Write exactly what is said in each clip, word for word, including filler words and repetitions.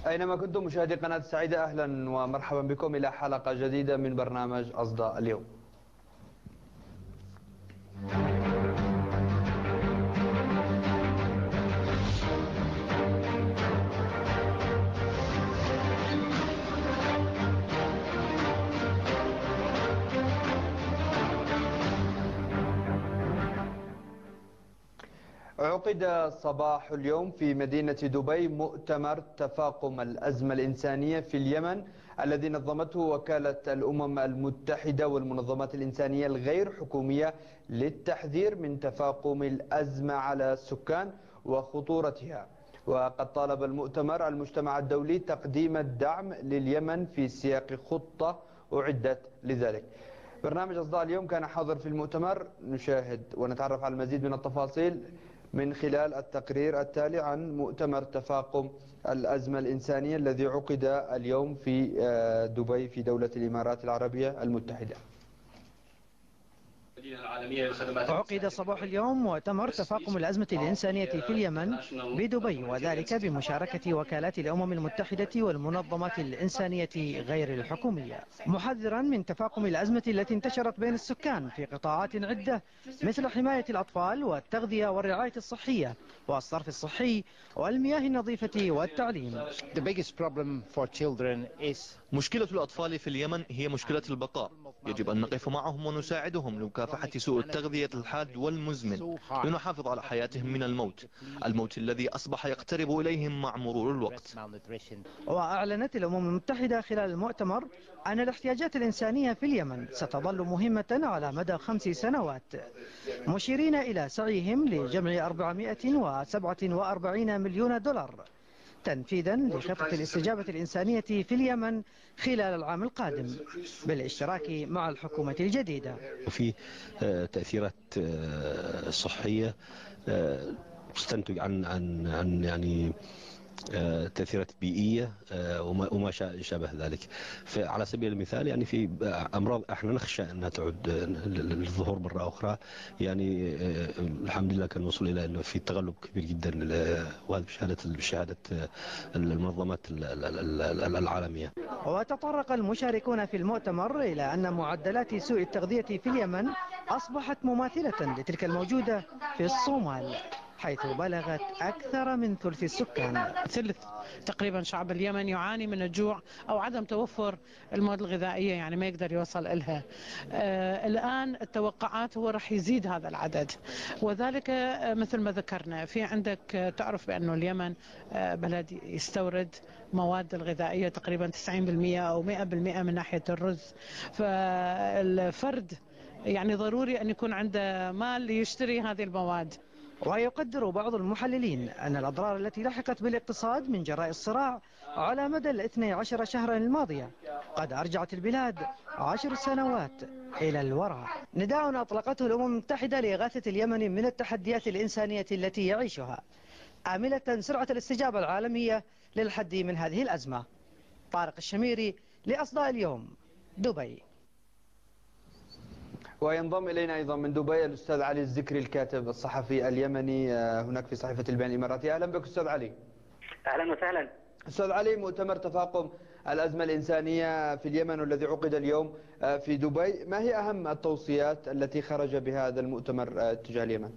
أينما كنتم مشاهدي قناة السعيدة، أهلا ومرحبا بكم إلى حلقة جديدة من برنامج أصداء اليوم. عقد صباح اليوم في مدينة دبي مؤتمر تفاقم الأزمة الإنسانية في اليمن الذي نظمته وكالة الأمم المتحدة والمنظمات الإنسانية الغير حكومية للتحذير من تفاقم الأزمة على السكان وخطورتها. وقد طالب المؤتمر المجتمع الدولي تقديم الدعم لليمن في سياق خطة أعدت لذلك. برنامج أصداء اليوم كان حاضر في المؤتمر، نشاهد ونتعرف على المزيد من التفاصيل من خلال التقرير التالي عن مؤتمر تفاقم الأزمة الإنسانية الذي عقد اليوم في دبي في دولة الإمارات العربية المتحدة. عقد صباح اليوم مؤتمر تفاقم الأزمة الإنسانية في اليمن بدبي، وذلك بمشاركة وكالات الأمم المتحدة والمنظمات الإنسانية غير الحكومية، محذرا من تفاقم الأزمة التي انتشرت بين السكان في قطاعات عدة مثل حماية الأطفال والتغذية والرعاية الصحية والصرف الصحي والمياه النظيفة والتعليم. مشكلة الأطفال في اليمن هي مشكلة البقاء، يجب أن نقف معهم ونساعدهم لمكافحة سوء التغذية الحاد والمزمن لنحافظ على حياتهم من الموت الموت الذي أصبح يقترب إليهم مع مرور الوقت. وأعلنت الأمم المتحدة خلال المؤتمر أن الاحتياجات الإنسانية في اليمن ستظل مهمة على مدى خمس سنوات، مشيرين إلى سعيهم لجمع أربعمائة وسبعة وأربعين مليون دولار تنفيذا لخطة الاستجابة الإنسانية في اليمن خلال العام القادم بالاشتراك مع الحكومة الجديدة. وفي تأثيرات صحية تستنتج عن عن عن يعني تأثيرات بيئية وما شابه ذلك. على سبيل المثال يعني في أمراض احنا نخشى أنها تعود للظهور مرة أخرى، يعني الحمد لله كان وصل إلى أنه في تغلب كبير جدا، وهذا بشهادة بشهادة المنظمات العالمية. وتطرق المشاركون في المؤتمر إلى أن معدلات سوء التغذية في اليمن أصبحت مماثلة لتلك الموجودة في الصومال، حيث بلغت أكثر من ثلث السكان. ثلث تقريبا شعب اليمن يعاني من الجوع أو عدم توفر المواد الغذائية، يعني ما يقدر يوصل إلها. آه الآن التوقعات هو رح يزيد هذا العدد، وذلك آه مثل ما ذكرنا. في عندك آه تعرف بأنه اليمن آه بلد يستورد مواد الغذائية تقريبا تسعين بالمئة أو مئة بالمئة من ناحية الرز، فالفرد يعني ضروري أن يكون عنده مال ليشتري هذه المواد. ويقدر بعض المحللين أن الأضرار التي لحقت بالاقتصاد من جراء الصراع على مدى الاثني عشر شهرا الماضية قد أرجعت البلاد عشر سنوات إلى الوراء. نداء أطلقته الأمم المتحدة لإغاثة اليمن من التحديات الإنسانية التي يعيشها، آملة سرعة الاستجابة العالمية للحد من هذه الأزمة. طارق الشميري لأصداء اليوم، دبي. وينضم إلينا أيضا من دبي الأستاذ علي الزكري الكاتب الصحفي اليمني هناك في صحيفة البيان الإماراتية. أهلا بك أستاذ علي. أهلا وسهلا. أستاذ علي، مؤتمر تفاقم الأزمة الإنسانية في اليمن والذي عقد اليوم في دبي، ما هي أهم التوصيات التي خرج بها هذا المؤتمر تجاه اليمن؟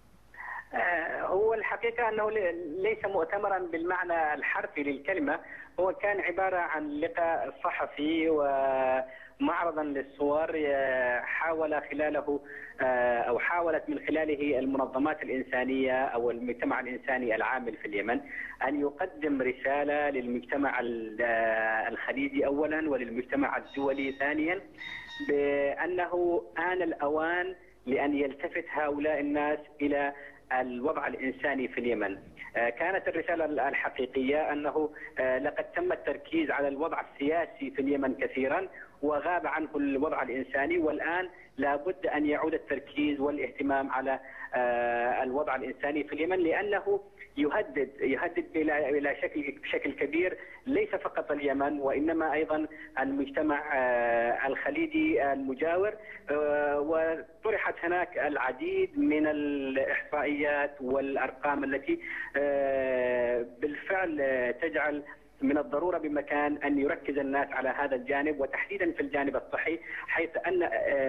هو الحقيقة أنه ليس مؤتمرا بالمعنى الحرفي للكلمة، هو كان عبارة عن لقاء صحفي ومعرضا للصور حاول خلاله أو حاولت من خلاله المنظمات الإنسانية أو المجتمع الإنساني العامل في اليمن أن يقدم رسالة للمجتمع الخليجي أولا وللمجتمع الدولي ثانيا بأنه آن الأوان لأن يلتفت هؤلاء الناس إلى الوضع الإنساني في اليمن. كانت الرسالة الحقيقية أنه لقد تم التركيز على الوضع السياسي في اليمن كثيرا وغاب عنه الوضع الإنساني، والآن لابد أن يعود التركيز والاهتمام على الوضع الإنساني في اليمن، لأنه يهدد يهدد إلى شكل بشكل كبير ليس فقط اليمن وإنما أيضا المجتمع الخليجي المجاور. وطرحت هناك العديد من الإحصائيات والأرقام التي بالفعل تجعل من الضرورة بمكان أن يركز الناس على هذا الجانب، وتحديدا في الجانب الصحي، حيث أن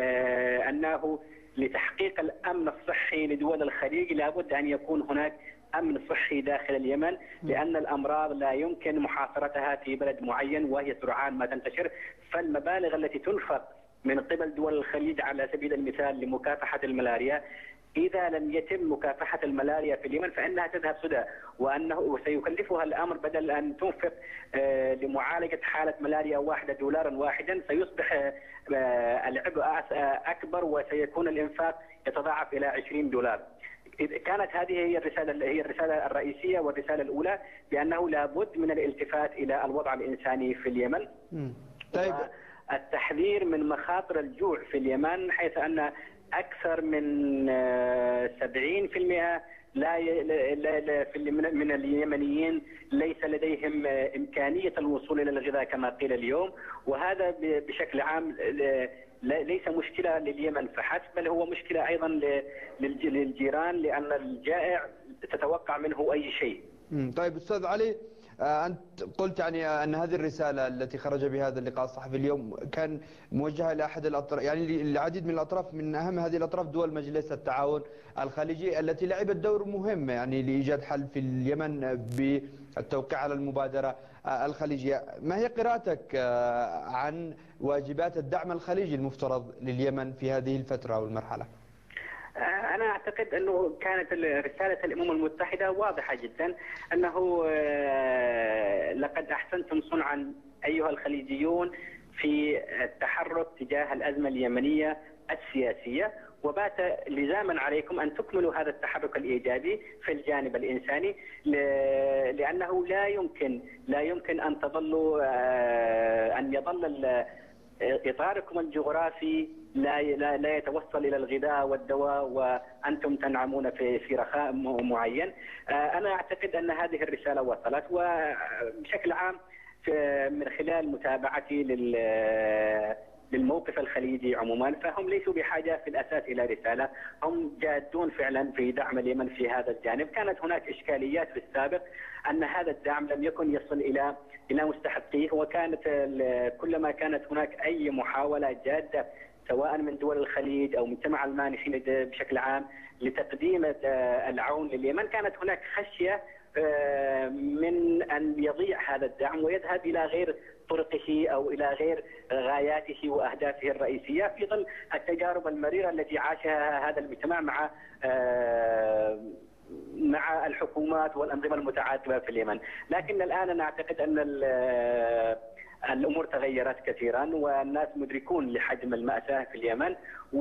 أنه لتحقيق الأمن الصحي لدول الخليج لابد أن يكون هناك أمن صحي داخل اليمن، لأن الأمراض لا يمكن محاصرتها في بلد معين وهي سرعان ما تنتشر. فالمبالغ التي تنفق من قبل دول الخليج على سبيل المثال لمكافحة الملاريا، إذا لم يتم مكافحة الملاريا في اليمن فإنها تذهب سدى، وأنه سيكلفها الأمر بدل أن تنفق لمعالجة حالة ملاريا واحدة دولارا واحدا، سيصبح العبء أكبر وسيكون الإنفاق يتضاعف إلى عشرين دولار. كانت هذه هي الرسالة هي الرسالة الرئيسية والرسالة الأولى، بأنه لابد من الالتفات إلى الوضع الإنساني في اليمن. طيب. التحذير من مخاطر الجوع في اليمن، حيث أن أكثر من سبعين بالمئة لا من اليمنيين ليس لديهم إمكانية الوصول إلى الغذاء كما قيل اليوم، وهذا بشكل عام ليس مشكلة لليمن فحسب، بل هو مشكلة أيضا للجيران، لأن الجائع تتوقع منه أي شيء. طيب أستاذ علي، أنت قلت يعني أن هذه الرسالة التي خرج بهذا اللقاء الصحفي اليوم كان موجهة لأحد الأطراف، يعني العديد من الأطراف، من أهم هذه الأطراف دول مجلس التعاون الخليجي التي لعبت دور مهم يعني لإيجاد حل في اليمن بالتوقيع على المبادرة الخليجية. ما هي قراءتك عن واجبات الدعم الخليجي المفترض لليمن في هذه الفترة والمرحلة؟ أنا أعتقد أنه كانت رسالة الأمم المتحدة واضحة جدا، أنه لقد أحسنتم صنعا أيها الخليجيون في التحرك تجاه الأزمة اليمنية السياسية، وبات لزاما عليكم أن تكملوا هذا التحرك الإيجابي في الجانب الإنساني، لأنه لا يمكن لا يمكن أن تظلوا أن يظل إطاركم الجغرافي لا لا يتوصل إلى الغذاء والدواء وأنتم تنعمون في في رخاء معين. أنا أعتقد أن هذه الرسالة وصلت، وبشكل عام من خلال متابعتي للموقف الخليجي عموما، فهم ليسوا بحاجة في الأساس إلى رسالة، هم جادون فعلا في دعم اليمن في هذا الجانب. كانت هناك إشكاليات في السابق أن هذا الدعم لم يكن يصل إلى إلى مستحقيه، وكانت كلما كانت هناك أي محاولة جادة سواء من دول الخليج أو مجتمع المانحين بشكل عام لتقديم العون لليمن، كانت هناك خشية من أن يضيع هذا الدعم ويذهب إلى غير طرقه أو إلى غير غاياته وأهدافه الرئيسية، في ظل التجارب المريرة التي عاشها هذا المجتمع مع مع الحكومات والأنظمة المتعاقبة في اليمن. لكن الآن نعتقد أن الأمور تغيرت كثيرا، والناس مدركون لحجم المأساة في اليمن،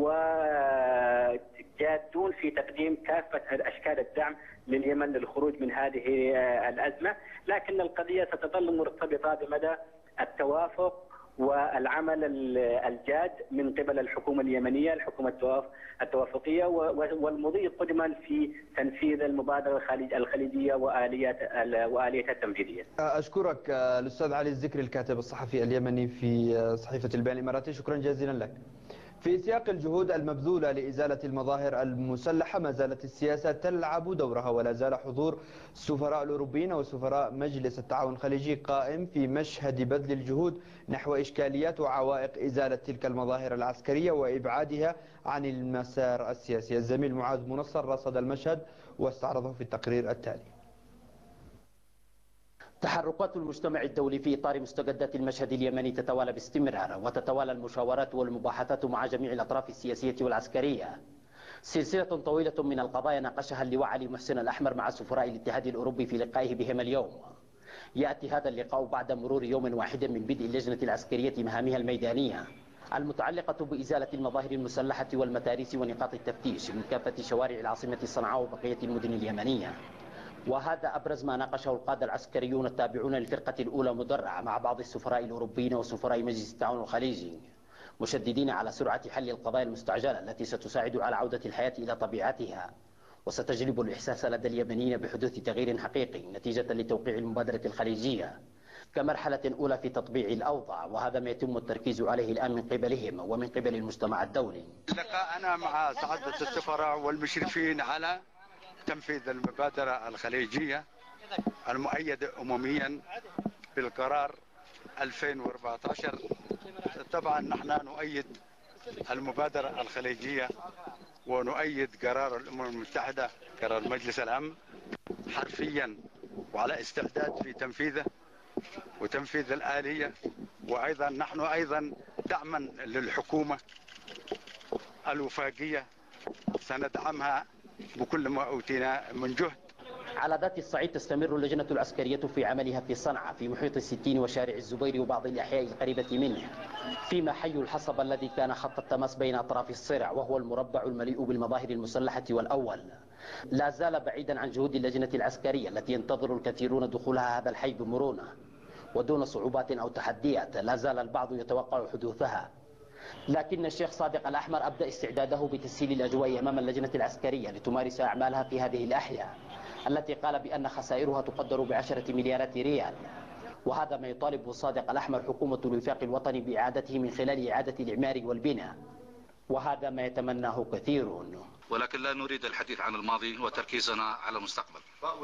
وجادون في تقديم كافة أشكال الدعم لليمن للخروج من هذه الأزمة. لكن القضية ستظل مرتبطة بمدى التوافق والعمل الجاد من قبل الحكومة اليمنية، الحكومة التوافقية، والمضي قدما في تنفيذ المبادرة الخليجية وآلياتها التنفيذية. أشكرك الأستاذ علي الذكري الكاتب الصحفي اليمني في صحيفة البيان الإماراتي، شكرا جزيلا لك. في سياق الجهود المبذولة لإزالة المظاهر المسلحة، ما زالت السياسة تلعب دورها، ولا زال حضور السفراء الأوروبيين وسفراء مجلس التعاون الخليجي قائم في مشهد بذل الجهود نحو إشكاليات وعوائق إزالة تلك المظاهر العسكرية وإبعادها عن المسار السياسي. الزميل معاذ منصر رصد المشهد واستعرضه في التقرير التالي. تحركات المجتمع الدولي في إطار مستجدات المشهد اليمني تتوالى باستمرار، وتتوالى المشاورات والمباحثات مع جميع الأطراف السياسية والعسكرية. سلسلة طويلة من القضايا ناقشها اللواء علي محسن الأحمر مع سفراء الاتحاد الأوروبي في لقائه بهم اليوم. يأتي هذا اللقاء بعد مرور يوم واحد من بدء اللجنة العسكرية مهامها الميدانية المتعلقة بإزالة المظاهر المسلحة والمتاريس ونقاط التفتيش من كافة شوارع العاصمة صنعاء وبقية المدن اليمنية. وهذا أبرز ما ناقشه القادة العسكريون التابعون للفرقة الأولى مدرعة مع بعض السفراء الأوروبيين وسفراء مجلس التعاون الخليجي، مشددين على سرعة حل القضايا المستعجلة التي ستساعد على عودة الحياة إلى طبيعتها، وستجلب الإحساس لدى اليمنيين بحدوث تغيير حقيقي نتيجة لتوقيع المبادرة الخليجية كمرحلة أولى في تطبيع الأوضاع، وهذا ما يتم التركيز عليه الآن من قبلهم ومن قبل المجتمع الدولي. لقاءنا مع سعادة السفراء والمشرفين على تنفيذ المبادرة الخليجية المؤيدة أمميا بالقرار ألفين وأربعة عشر. طبعا نحن نؤيد المبادرة الخليجية ونؤيد قرار الأمم المتحدة، قرار مجلس الأمن حرفيا، وعلى استعداد في تنفيذه وتنفيذ الآلية. وأيضا نحن أيضا دعما للحكومة الوفاقية سندعمها بكل ما أوتينا من جهد. على ذات الصعيد تستمر اللجنة العسكرية في عملها في صنعاء في محيط الستين وشارع الزبير وبعض الأحياء القريبة منه، فيما حي الحصبة الذي كان خط التماس بين أطراف الصراع وهو المربع المليء بالمظاهر المسلحة والأول لا زال بعيدا عن جهود اللجنة العسكرية التي ينتظر الكثيرون دخولها هذا الحي بمرونة ودون صعوبات أو تحديات لا زال البعض يتوقع حدوثها. لكن الشيخ صادق الأحمر أبدأ استعداده بتسهيل الأجواء أمام اللجنة العسكرية لتمارس أعمالها في هذه الأحياء التي قال بأن خسائرها تقدر بعشرة مليارات ريال، وهذا ما يطالب صادق الأحمر حكومة الوفاق الوطني بإعادته من خلال إعادة الإعمار والبناء، وهذا ما يتمناه كثيرون. ولكن لا نريد الحديث عن الماضي وتركيزنا على المستقبل.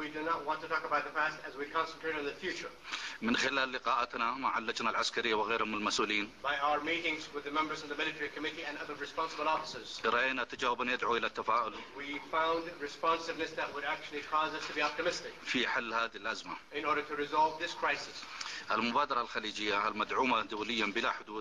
من خلال لقاءاتنا مع اللجنة العسكرية وغيرهم من المسؤولين رأينا تجاوبا يدعو إلى التفاؤل في حل هذه الأزمة. المبادرة الخليجية المدعومة دوليا بلا حدود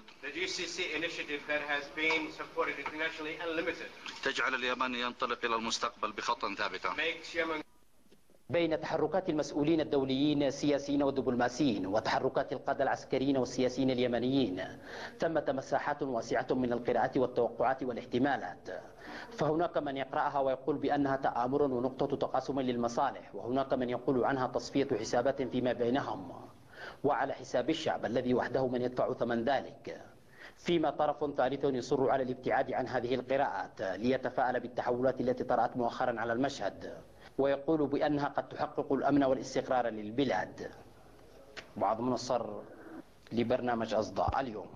تجعل اليمن ينطلق إلى المستقبل بخطى ثابتة. بين تحركات المسؤولين الدوليين السياسيين والدبلوماسيين وتحركات القادة العسكريين والسياسيين اليمنيين ثمة مساحات واسعة من القراءات والتوقعات والاحتمالات، فهناك من يقرأها ويقول بأنها تآمر ونقطة تقاسم للمصالح، وهناك من يقول عنها تصفية حسابات فيما بينهم وعلى حساب الشعب الذي وحده من يدفع ثمن ذلك، فيما طرف ثالث يصر على الابتعاد عن هذه القراءات ليتفاءل بالتحولات التي طرأت مؤخرا على المشهد ويقول بأنها قد تحقق الأمن والاستقرار للبلاد. بعض منصر لبرنامج أصداء اليوم.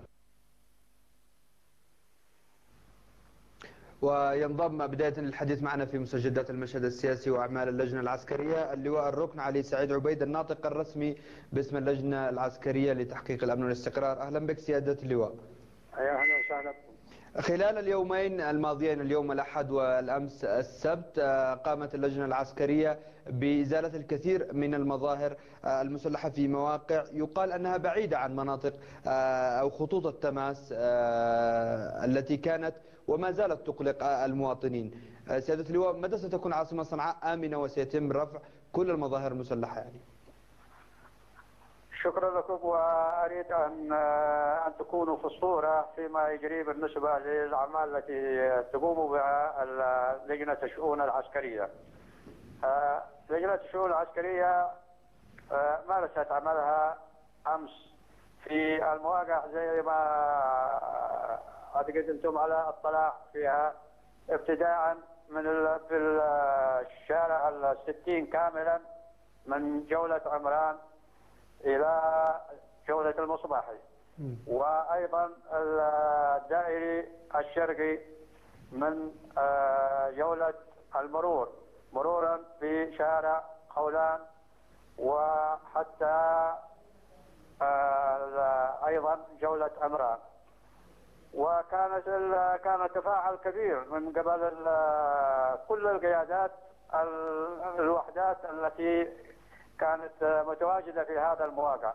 وينضم بداية للحديث معنا في مسجدات المشهد السياسي وأعمال اللجنة العسكرية اللواء الركن علي سعيد عبيد الناطق الرسمي باسم اللجنة العسكرية لتحقيق الأمن والاستقرار. أهلا بك سيادة اللواء. أهلا وسهلا. خلال اليومين الماضيين اليوم الأحد والأمس السبت قامت اللجنة العسكرية بإزالة الكثير من المظاهر المسلحة في مواقع يقال أنها بعيدة عن مناطق أو خطوط التماس التي كانت وما زالت تقلق المواطنين. سيادة اللواء، متى ستكون عاصمة صنعاء آمنة وسيتم رفع كل المظاهر المسلحة يعني؟ شكرا لكم، وأريد أن أن تكونوا في الصورة فيما يجري بالنسبة للأعمال التي تقوم بها لجنة الشؤون العسكرية. لجنة الشؤون العسكرية مارست عملها أمس في المواقع زي ما أعتقد أنتم على اطلاع فيها، ابتداء من في الشارع الستين كاملا من جولة عمران إلى جولة المصباحي، وأيضا الدائري الشرقي من جولة المرور مرورا بشارع خولان، وحتى أيضا جولة عمران. وكانت كان تفاعل كبير من قبل كل القيادات الوحدات التي كانت متواجدة في هذا المواقع،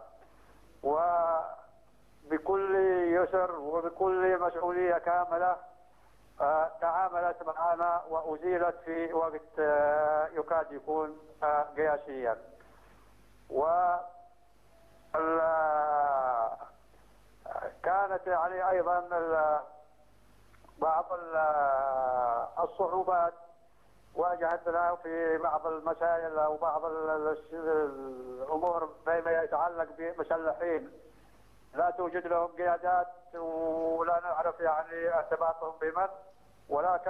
وبكل يسر وبكل مسؤولية كاملة تعاملت معنا وأزيلت في وقت يكاد يكون قياسيا. و كانت يعني أيضا بعض الصعوبات واجهتنا في بعض المسائل أو بعض الأمور فيما يتعلق بمسلحين لا توجد لهم قيادات ولا نعرف يعني ارتباطهم بمن، ولكن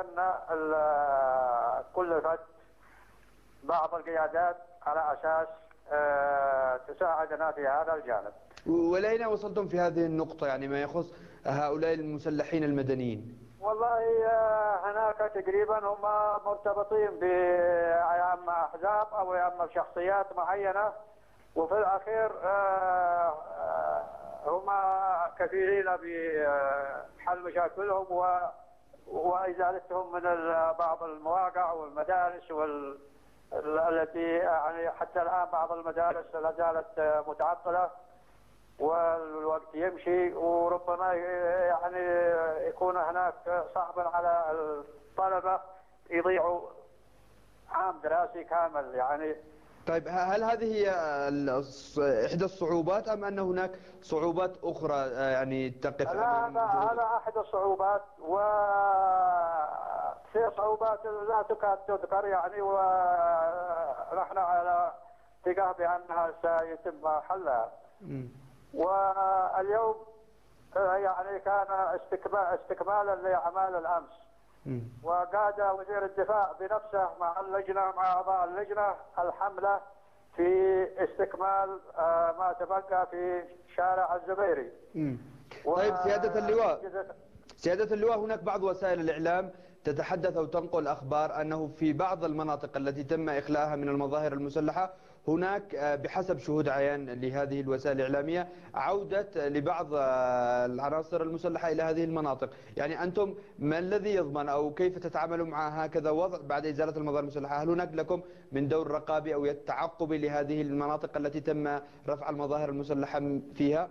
كلفت بعض القيادات على أساس تساعدنا في هذا الجانب. ولأين وصلتم في هذه النقطة يعني ما يخص هؤلاء المسلحين المدنيين؟ والله هناك تقريبا هم مرتبطين بأما أحزاب أو أما شخصيات معينة وفي الأخير هم كفيلين بحل مشاكلهم وإزالتهم من بعض المواقع والمدارس وال التي يعني حتى الآن بعض المدارس لا زالت متعطلة والوقت يمشي، وربما يعني يكون هناك صعبا على الطلبة يضيعوا عام دراسي كامل يعني. طيب هل هذه هي إحدى الصعوبات أم أن هناك صعوبات أخرى يعني تقف أمام؟ هذا هذا أحد الصعوبات، وفي صعوبات لا تكاد تذكر يعني، ونحن على ثقة بأنها سيتم حلها. واليوم يعني كان استكمالا لأعمال الأمس، وقاد وزير الدفاع بنفسه مع اللجنة مع أعضاء اللجنة الحملة في استكمال ما تبقى في شارع الزبيري. طيب سيادة اللواء سيادة اللواء هناك بعض وسائل الإعلام تتحدث أو تنقل أخبار أنه في بعض المناطق التي تم إخلاءها من المظاهر المسلحة هناك بحسب شهود عيان لهذه الوسائل الإعلامية عودة لبعض العناصر المسلحة إلى هذه المناطق. يعني أنتم ما الذي يضمن أو كيف تتعاملوا مع هكذا وضع بعد إزالة المظاهر المسلحة؟ هل هناك لكم من دور رقابي أو تعقبي لهذه المناطق التي تم رفع المظاهر المسلحة فيها؟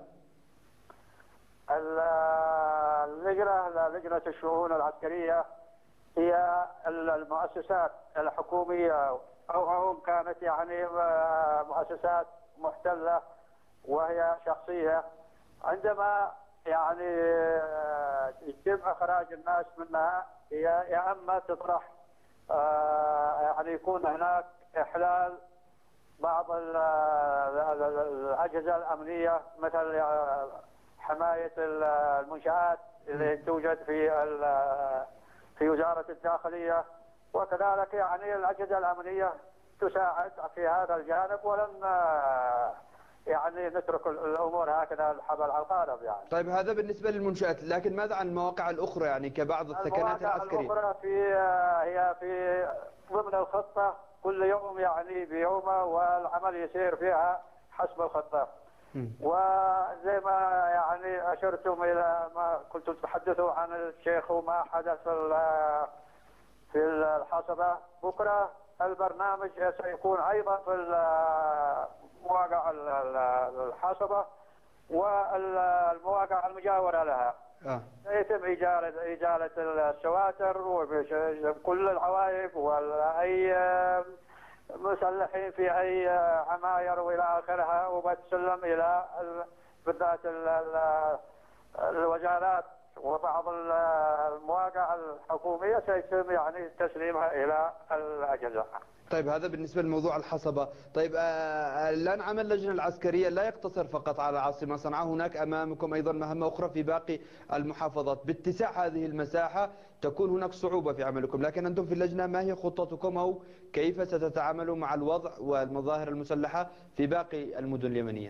اللجنة لجنة الشؤون العسكرية هي المؤسسات الحكومية أو أو كانت يعني مؤسسات محتلة وهي شخصية، عندما يعني يتم إخراج الناس منها هي يا إما تطرح يعني يكون هناك إحلال بعض الأجهزة الأمنية مثل حماية المنشآت اللي توجد في في وزارة الداخلية، وكذلك يعني الأجهزة الأمنية تساعد في هذا الجانب، ولن يعني نترك الأمور هكذا الحبل على القارب يعني. طيب هذا بالنسبة للمنشآت، لكن ماذا عن المواقع الأخرى يعني كبعض السكنات العسكرية؟ المواقع الأخرى في هي في ضمن الخطة كل يوم يعني بيومه، والعمل يسير فيها حسب الخطة. وزي ما يعني أشرتم إلى ما كنتم تتحدثوا عن الشيخ وما حدث في الحصبة، بكرة البرنامج سيكون أيضا في مواقع الحصبة والمواقع المجاورة لها. آه. سيتم إزالة إزالة السواتر وكل العوائق وأي مسلحين في أي عماير وإلى آخرها، وبتسلم إلى بالذات الوزارات وبعض المواقع الحكومية سيتم يعني تسليمها إلى الأجهزة. طيب هذا بالنسبة لموضوع الحصبة. طيب الآن عمل اللجنة العسكرية لا يقتصر فقط على العاصمة صنعاء، هناك أمامكم أيضا مهمة أخرى في باقي المحافظات. باتساع هذه المساحة تكون هناك صعوبة في عملكم، لكن أنتم في اللجنة ما هي خطتكم أو كيف ستتعاملوا مع الوضع والمظاهر المسلحة في باقي المدن اليمنية؟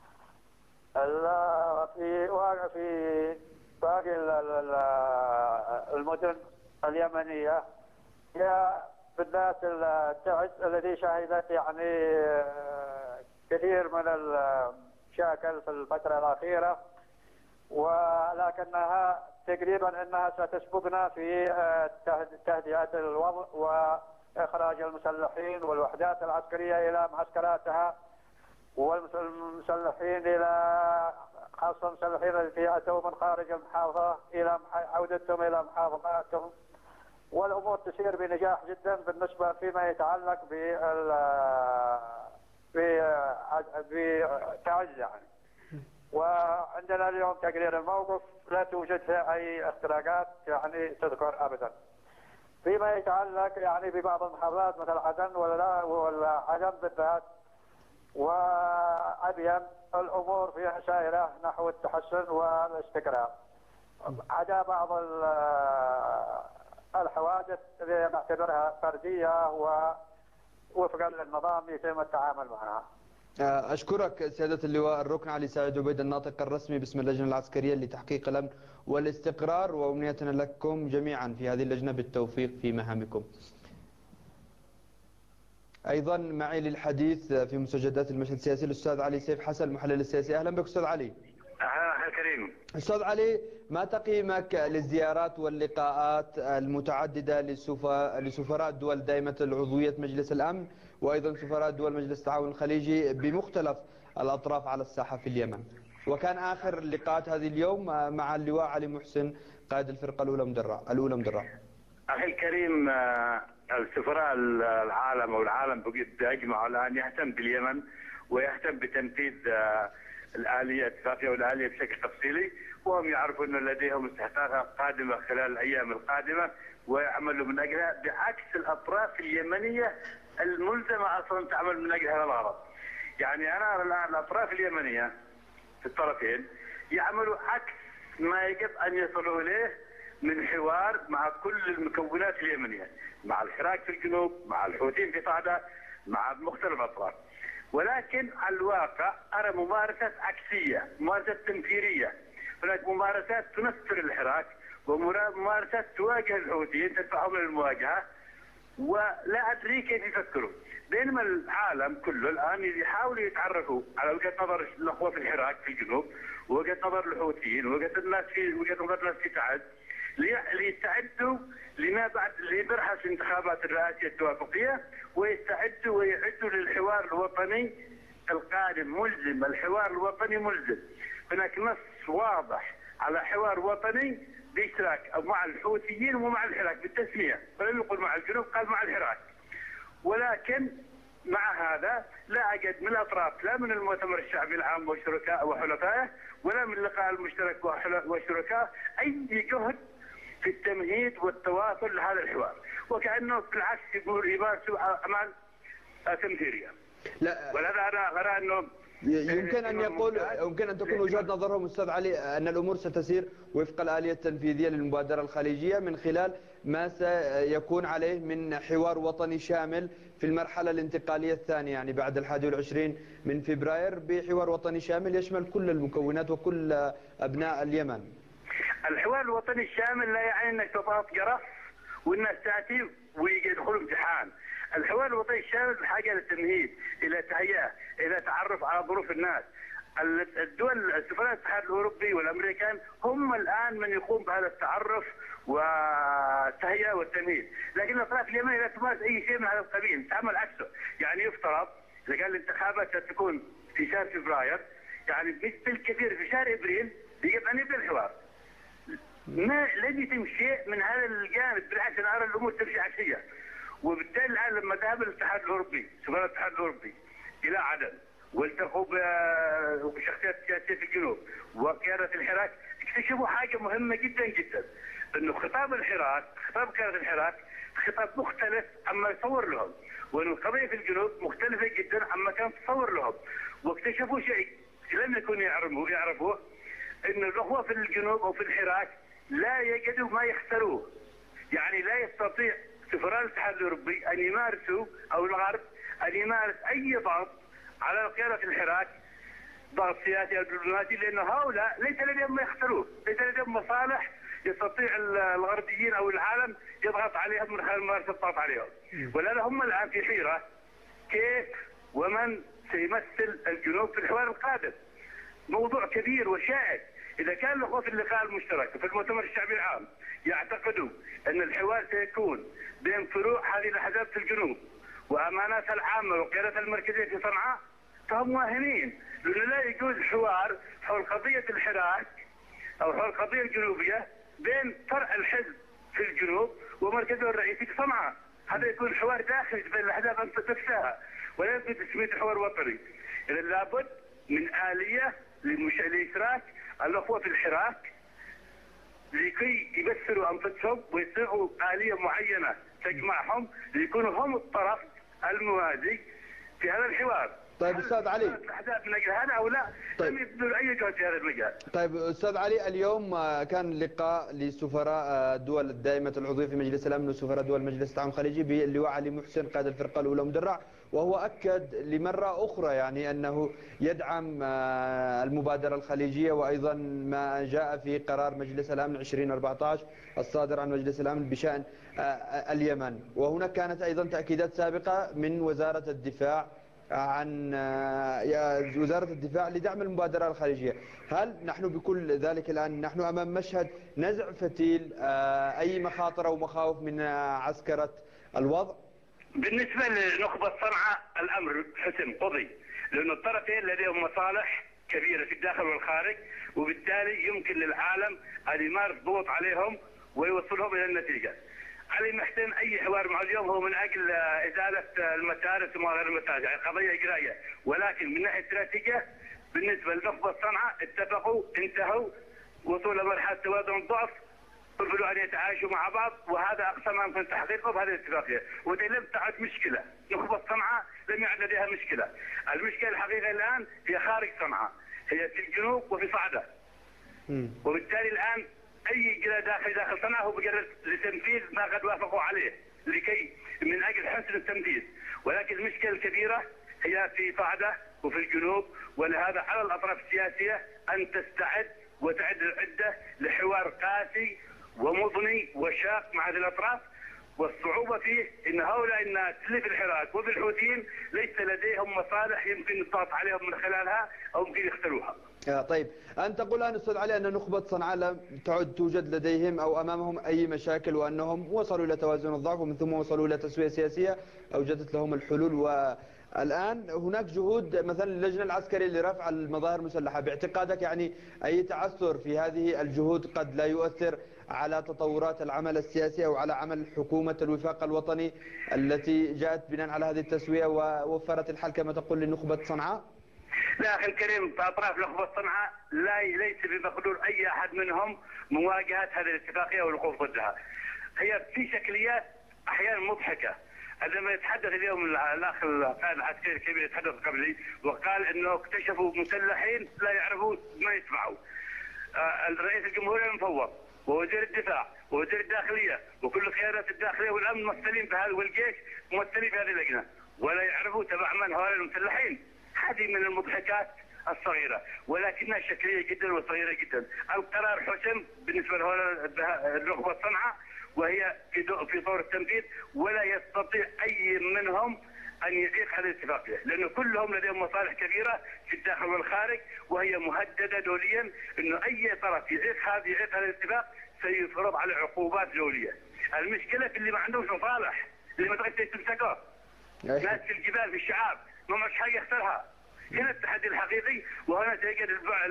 في في باقي المدن اليمنية هي بالذات التعز الذي شهدت يعني كثير من المشاكل في الفترة الأخيرة، ولكنها تقريبا أنها ستسبقنا في تهدئة الوضع وإخراج المسلحين والوحدات العسكرية إلى معسكراتها، والمسلحين إلى خاصة المسلحين الذين أتوا من خارج المحافظة إلى عودتهم إلى محافظاتهم، والأمور تسير بنجاح جدا بالنسبة فيما يتعلق بال بتعز يعني. وعندنا اليوم تقرير الموقف لا توجد فيه أي اختراقات يعني تذكر أبدا. فيما يتعلق يعني ببعض المحافظات مثل عدن ولا ولا عدن بالذات وأبين الأمور فيها سائرة نحو التحسن والاستقرار، عدا بعض الحوادث اللي نعتبرها فردية ووفقا للنظام يتم التعامل معها. أشكرك سيادة اللواء الركن علي سعيد عبيد الناطق الرسمي باسم اللجنة العسكرية لتحقيق الأمن والاستقرار، وأمنيتنا لكم جميعا في هذه اللجنة بالتوفيق في مهامكم. أيضا معي للحديث في مستجدات المشهد السياسي الأستاذ علي سيف حسن المحلل السياسي. أهلا بك أستاذ علي. أهلا كريم. أستاذ علي، ما تقييمك للزيارات واللقاءات المتعددة لسفراء دول دائمة العضوية مجلس الأمن وأيضا سفراء دول مجلس التعاون الخليجي بمختلف الأطراف على الساحة في اليمن؟ وكان آخر اللقاءات هذه اليوم مع اللواء علي محسن قائد الفرقة الأولى مدرع الأولى مدرع. أخي الكريم، السفراء العالم أو العالم بيجمعوا الآن يهتم باليمن ويهتم بتنفيذ الآلية الاتفاقية والآلية بشكل تفصيلي، وهم يعرفون أن لديهم استحقاقات قادمة خلال الأيام القادمة ويعملوا من أجلها، بعكس الأطراف اليمنية الملزمة أصلا تعمل من أجل هذا الغرض. يعني أنا أرى الآن الأطراف اليمنية في الطرفين يعملوا عكس ما يجب أن يصلوا إليه من حوار مع كل المكونات اليمنية، مع الحراك في الجنوب، مع الحوثيين في صعدة، مع مختلف الأطراف. ولكن على الواقع أرى ممارسات عكسية، ممارسات تنفيرية. هناك ممارسات تنفر الحراك وممارسات تواجه الحوثيين تدفعهم للمواجهة، ولا أدري كيف يفكروا. بينما العالم كله الآن يحاولوا يتعرفوا على وجهة نظر الأخوة في الحراك في الجنوب ووجهة نظر الحوثيين ووجهة الناس في وجهة نظر الناس في تعز، ليستعدوا لما بعد لمرحلة الانتخابات الرئاسية التوافقية، ويستعدوا ويعدوا للحوار الوطني القادم ملزم. الحوار الوطني ملزم. هناك نص واضح على حوار وطني باشتراك مع الحوثيين ومع الحراك بالتسمية، فلم يقل مع الجنوب، قال مع الحراك. ولكن مع هذا لا أجد من الأطراف، لا من المؤتمر الشعبي العام وشركاء وحلفائه ولا من اللقاء المشترك وشركاء أي جهد في التمهيد والتواصل لهذا الحوار، وكأنه بالعكس يمارسوا أعمال تمثيلية. لا، ولهذا أنا أرى أنه يمكن أن يقول يمكن أن تكون وجهة نظرهم أستاذ علي أن الأمور ستسير وفق الآلية التنفيذية للمبادرة الخليجية من خلال ما سيكون عليه من حوار وطني شامل في المرحلة الانتقالية الثانية، يعني بعد الحادي والعشرين من فبراير، بحوار وطني شامل يشمل كل المكونات وكل أبناء اليمن. الحوار الوطني الشامل لا يعني أنك تضغط جرس والناس تأتي ويدخلوا امتحان. الحوار الوطني الشامل بحاجة للتمهيد، إلى تهيئة، إلى تعرف على ظروف الناس. الدول السفراء الاتحاد الأوروبي والأمريكان هم الآن من يقوم بهذا التعرف والتهيئة والتمهيد، لكن الأطراف اليمنية لا تمارس أي شيء من هذا القبيل، تعمل عكسه. يعني يفترض إذا كان الانتخابات ستكون في شهر فبراير، يعني بالكثير في شهر إبريل يجب أن يبدأ الحوار. ما لم يتم شيء من هذا الجانب، بالعكس أنا أرى الأمور تمشي عكسية. وبالتالي الآن لما ذهب الاتحاد الأوروبي، سفراء الاتحاد الأوروبي إلى عدن والتقوا بشخصيات سياسية في الجنوب وقيادة الحراك، اكتشفوا حاجة مهمة جدا جدا، أنه خطاب الحراك، خطاب قيادة الحراك خطاب مختلف عما يتصور لهم، وأن القضية في الجنوب مختلفة جدا عما كان تصور لهم. واكتشفوا شيء لم يكونوا يعرفوه يعرفوه أن الأخوة في الجنوب أو في الحراك لا يجدوا ما يخسروه. يعني لا يستطيع سفراء الاتحاد الأوروبي أن يمارسوا أو الغرب أن يمارس أي ضغط على قيادة الحراك، ضغط سياسي أو دبلوماسي، لأن هؤلاء ليس لديهم ما يخسروه، ليس لديهم مصالح يستطيع الغربيين أو العالم يضغط عليهم من خلال ممارسة الضغط عليهم. ولهذا هم الآن في حيرة كيف ومن سيمثل الجنوب في الحوار القادم. موضوع كبير وشائك. إذا كان الأخوة في اللقاء المشترك وفي المؤتمر الشعبي العام يعتقدوا أن الحوار سيكون بين فروع هذه الأحزاب في الجنوب وأماناتها العامة وقيادتها المركزية في صنعاء، فهم واهمين، لأنه لا يجوز حوار حول قضية الحراك أو حول القضية الجنوبية بين فرع الحزب في الجنوب ومركزه الرئيسي في صنعاء. هذا يكون حوار داخلي بين الأحزاب نفسها ولا يمكن تسمية حوار وطني. إذا لابد من آلية لإشراك الأخوة في الحراك لكي يبثروا أنفسهم ويصيغوا آلية معينة تجمعهم ليكونوا هم الطرف الموازي في هذا الحوار. طيب استاذ علي، الاحداث من اجل هذا او لا؟ طيب. لم يبذلوا اي جهد في هذا المجال. طيب استاذ علي، اليوم كان لقاء لسفراء الدول الدائمه العضويه في مجلس الامن وسفراء دول مجلس التعاون الخليجي باللواء علي محسن قائد الفرقه الاولى مدرع، وهو اكد لمره اخرى يعني انه يدعم المبادره الخليجيه، وايضا ما جاء في قرار مجلس الامن ألفين وأربعة عشر الصادر عن مجلس الامن بشان اليمن. وهناك كانت ايضا تاكيدات سابقه من وزاره الدفاع عن وزارة الدفاع لدعم المبادرة الخليجية. هل نحن بكل ذلك الآن نحن أمام مشهد نزع فتيل أي مخاطر أو مخاوف من عسكرة الوضع؟ بالنسبة لنخبة صنعاء الأمر حسم قضي، لأن الطرفين لديهم مصالح كبيرة في الداخل والخارج، وبالتالي يمكن للعالم أن يمارس ضغوط عليهم ويوصلهم إلى النتيجة. علي محسن اي حوار معه اليوم هو من اجل ازاله المتارس وما غير المتارس، يعني قضيه اجرائيه، ولكن من ناحيه استراتيجيه بالنسبه لنخبه صنعاء اتفقوا انتهوا وصول لمرحله توازن الضعف، قبلوا ان يتعايشوا مع بعض، وهذا اقصى ما يمكن تحقيقه بهذه الاتفاقيه، وإذا لم تعد مشكله، نخبه صنعاء لم يعد لديها مشكله، المشكله الحقيقيه الان هي خارج صنعاء، هي في الجنوب وفي صعده. وبالتالي الان اي جهه داخل داخل صنعاء هو بجرد لتنفيذ ما قد وافقوا عليه لكي من اجل حسن التنفيذ، ولكن المشكله الكبيره هي في صعده وفي الجنوب، ولهذا على الاطراف السياسيه ان تستعد وتعد العده لحوار قاسي ومضني وشاق مع هذه الاطراف، والصعوبه فيه ان هؤلاء الناس اللي في الحراك وفي الحوثيين ليس لديهم مصالح يمكن الضغط عليهم من خلالها او يمكن يختلوها. طيب، أنت تقول الآن أستاذ علي أن نخبة صنعاء لم تعد توجد لديهم أو أمامهم أي مشاكل، وأنهم وصلوا إلى توازن الضعف ومن ثم وصلوا إلى تسوية سياسية أوجدت لهم الحلول. والآن هناك جهود مثلا اللجنة العسكرية لرفع المظاهر المسلحة، باعتقادك يعني أي تعثر في هذه الجهود قد لا يؤثر على تطورات العمل السياسي أو على عمل حكومة الوفاق الوطني التي جاءت بناء على هذه التسوية ووفرت الحل كما تقول لنخبة صنعاء؟ لا اخي الكريم، في اطراف نخبه صنعاء لا ليس بمقدور اي احد منهم مواجهه هذه الاتفاقيه والوقوف ضدها. هي في شكليات احيانا مضحكه. عندما يتحدث اليوم الاخ القائد العسكري الكبير يتحدث قبلي وقال انه اكتشفوا مسلحين لا يعرفون ما يسمعوا. الرئيس الجمهوريه المفوض ووزير الدفاع ووزير الداخليه وكل قيادات الداخليه والامن ممثلين في هذا، والجيش ممثلين في هذه اللجنه، ولا يعرفوا تبع من هؤلاء المسلحين. هذه من المضحكات الصغيرة، ولكنها شكلية جدا وصغيرة جدا. القرار حسم بالنسبة لنخبة صنعاء وهي في في طور التنفيذ، ولا يستطيع أي منهم أن يعيق هذه الاتفاقية، لأنه كلهم لديهم مصالح كبيرة في الداخل والخارج، وهي مهددة دوليا أنه أي طرف يعيق هذه يعيق هذا الاتفاق سيفرض على عقوبات دولية. المشكلة في اللي ما عندهمش مصالح، اللي ما تقدر تمسكه، ناس في الجبال في الشعاب ما مش حاجه يختارها. هنا التحدي الحقيقي، وهنا سيجد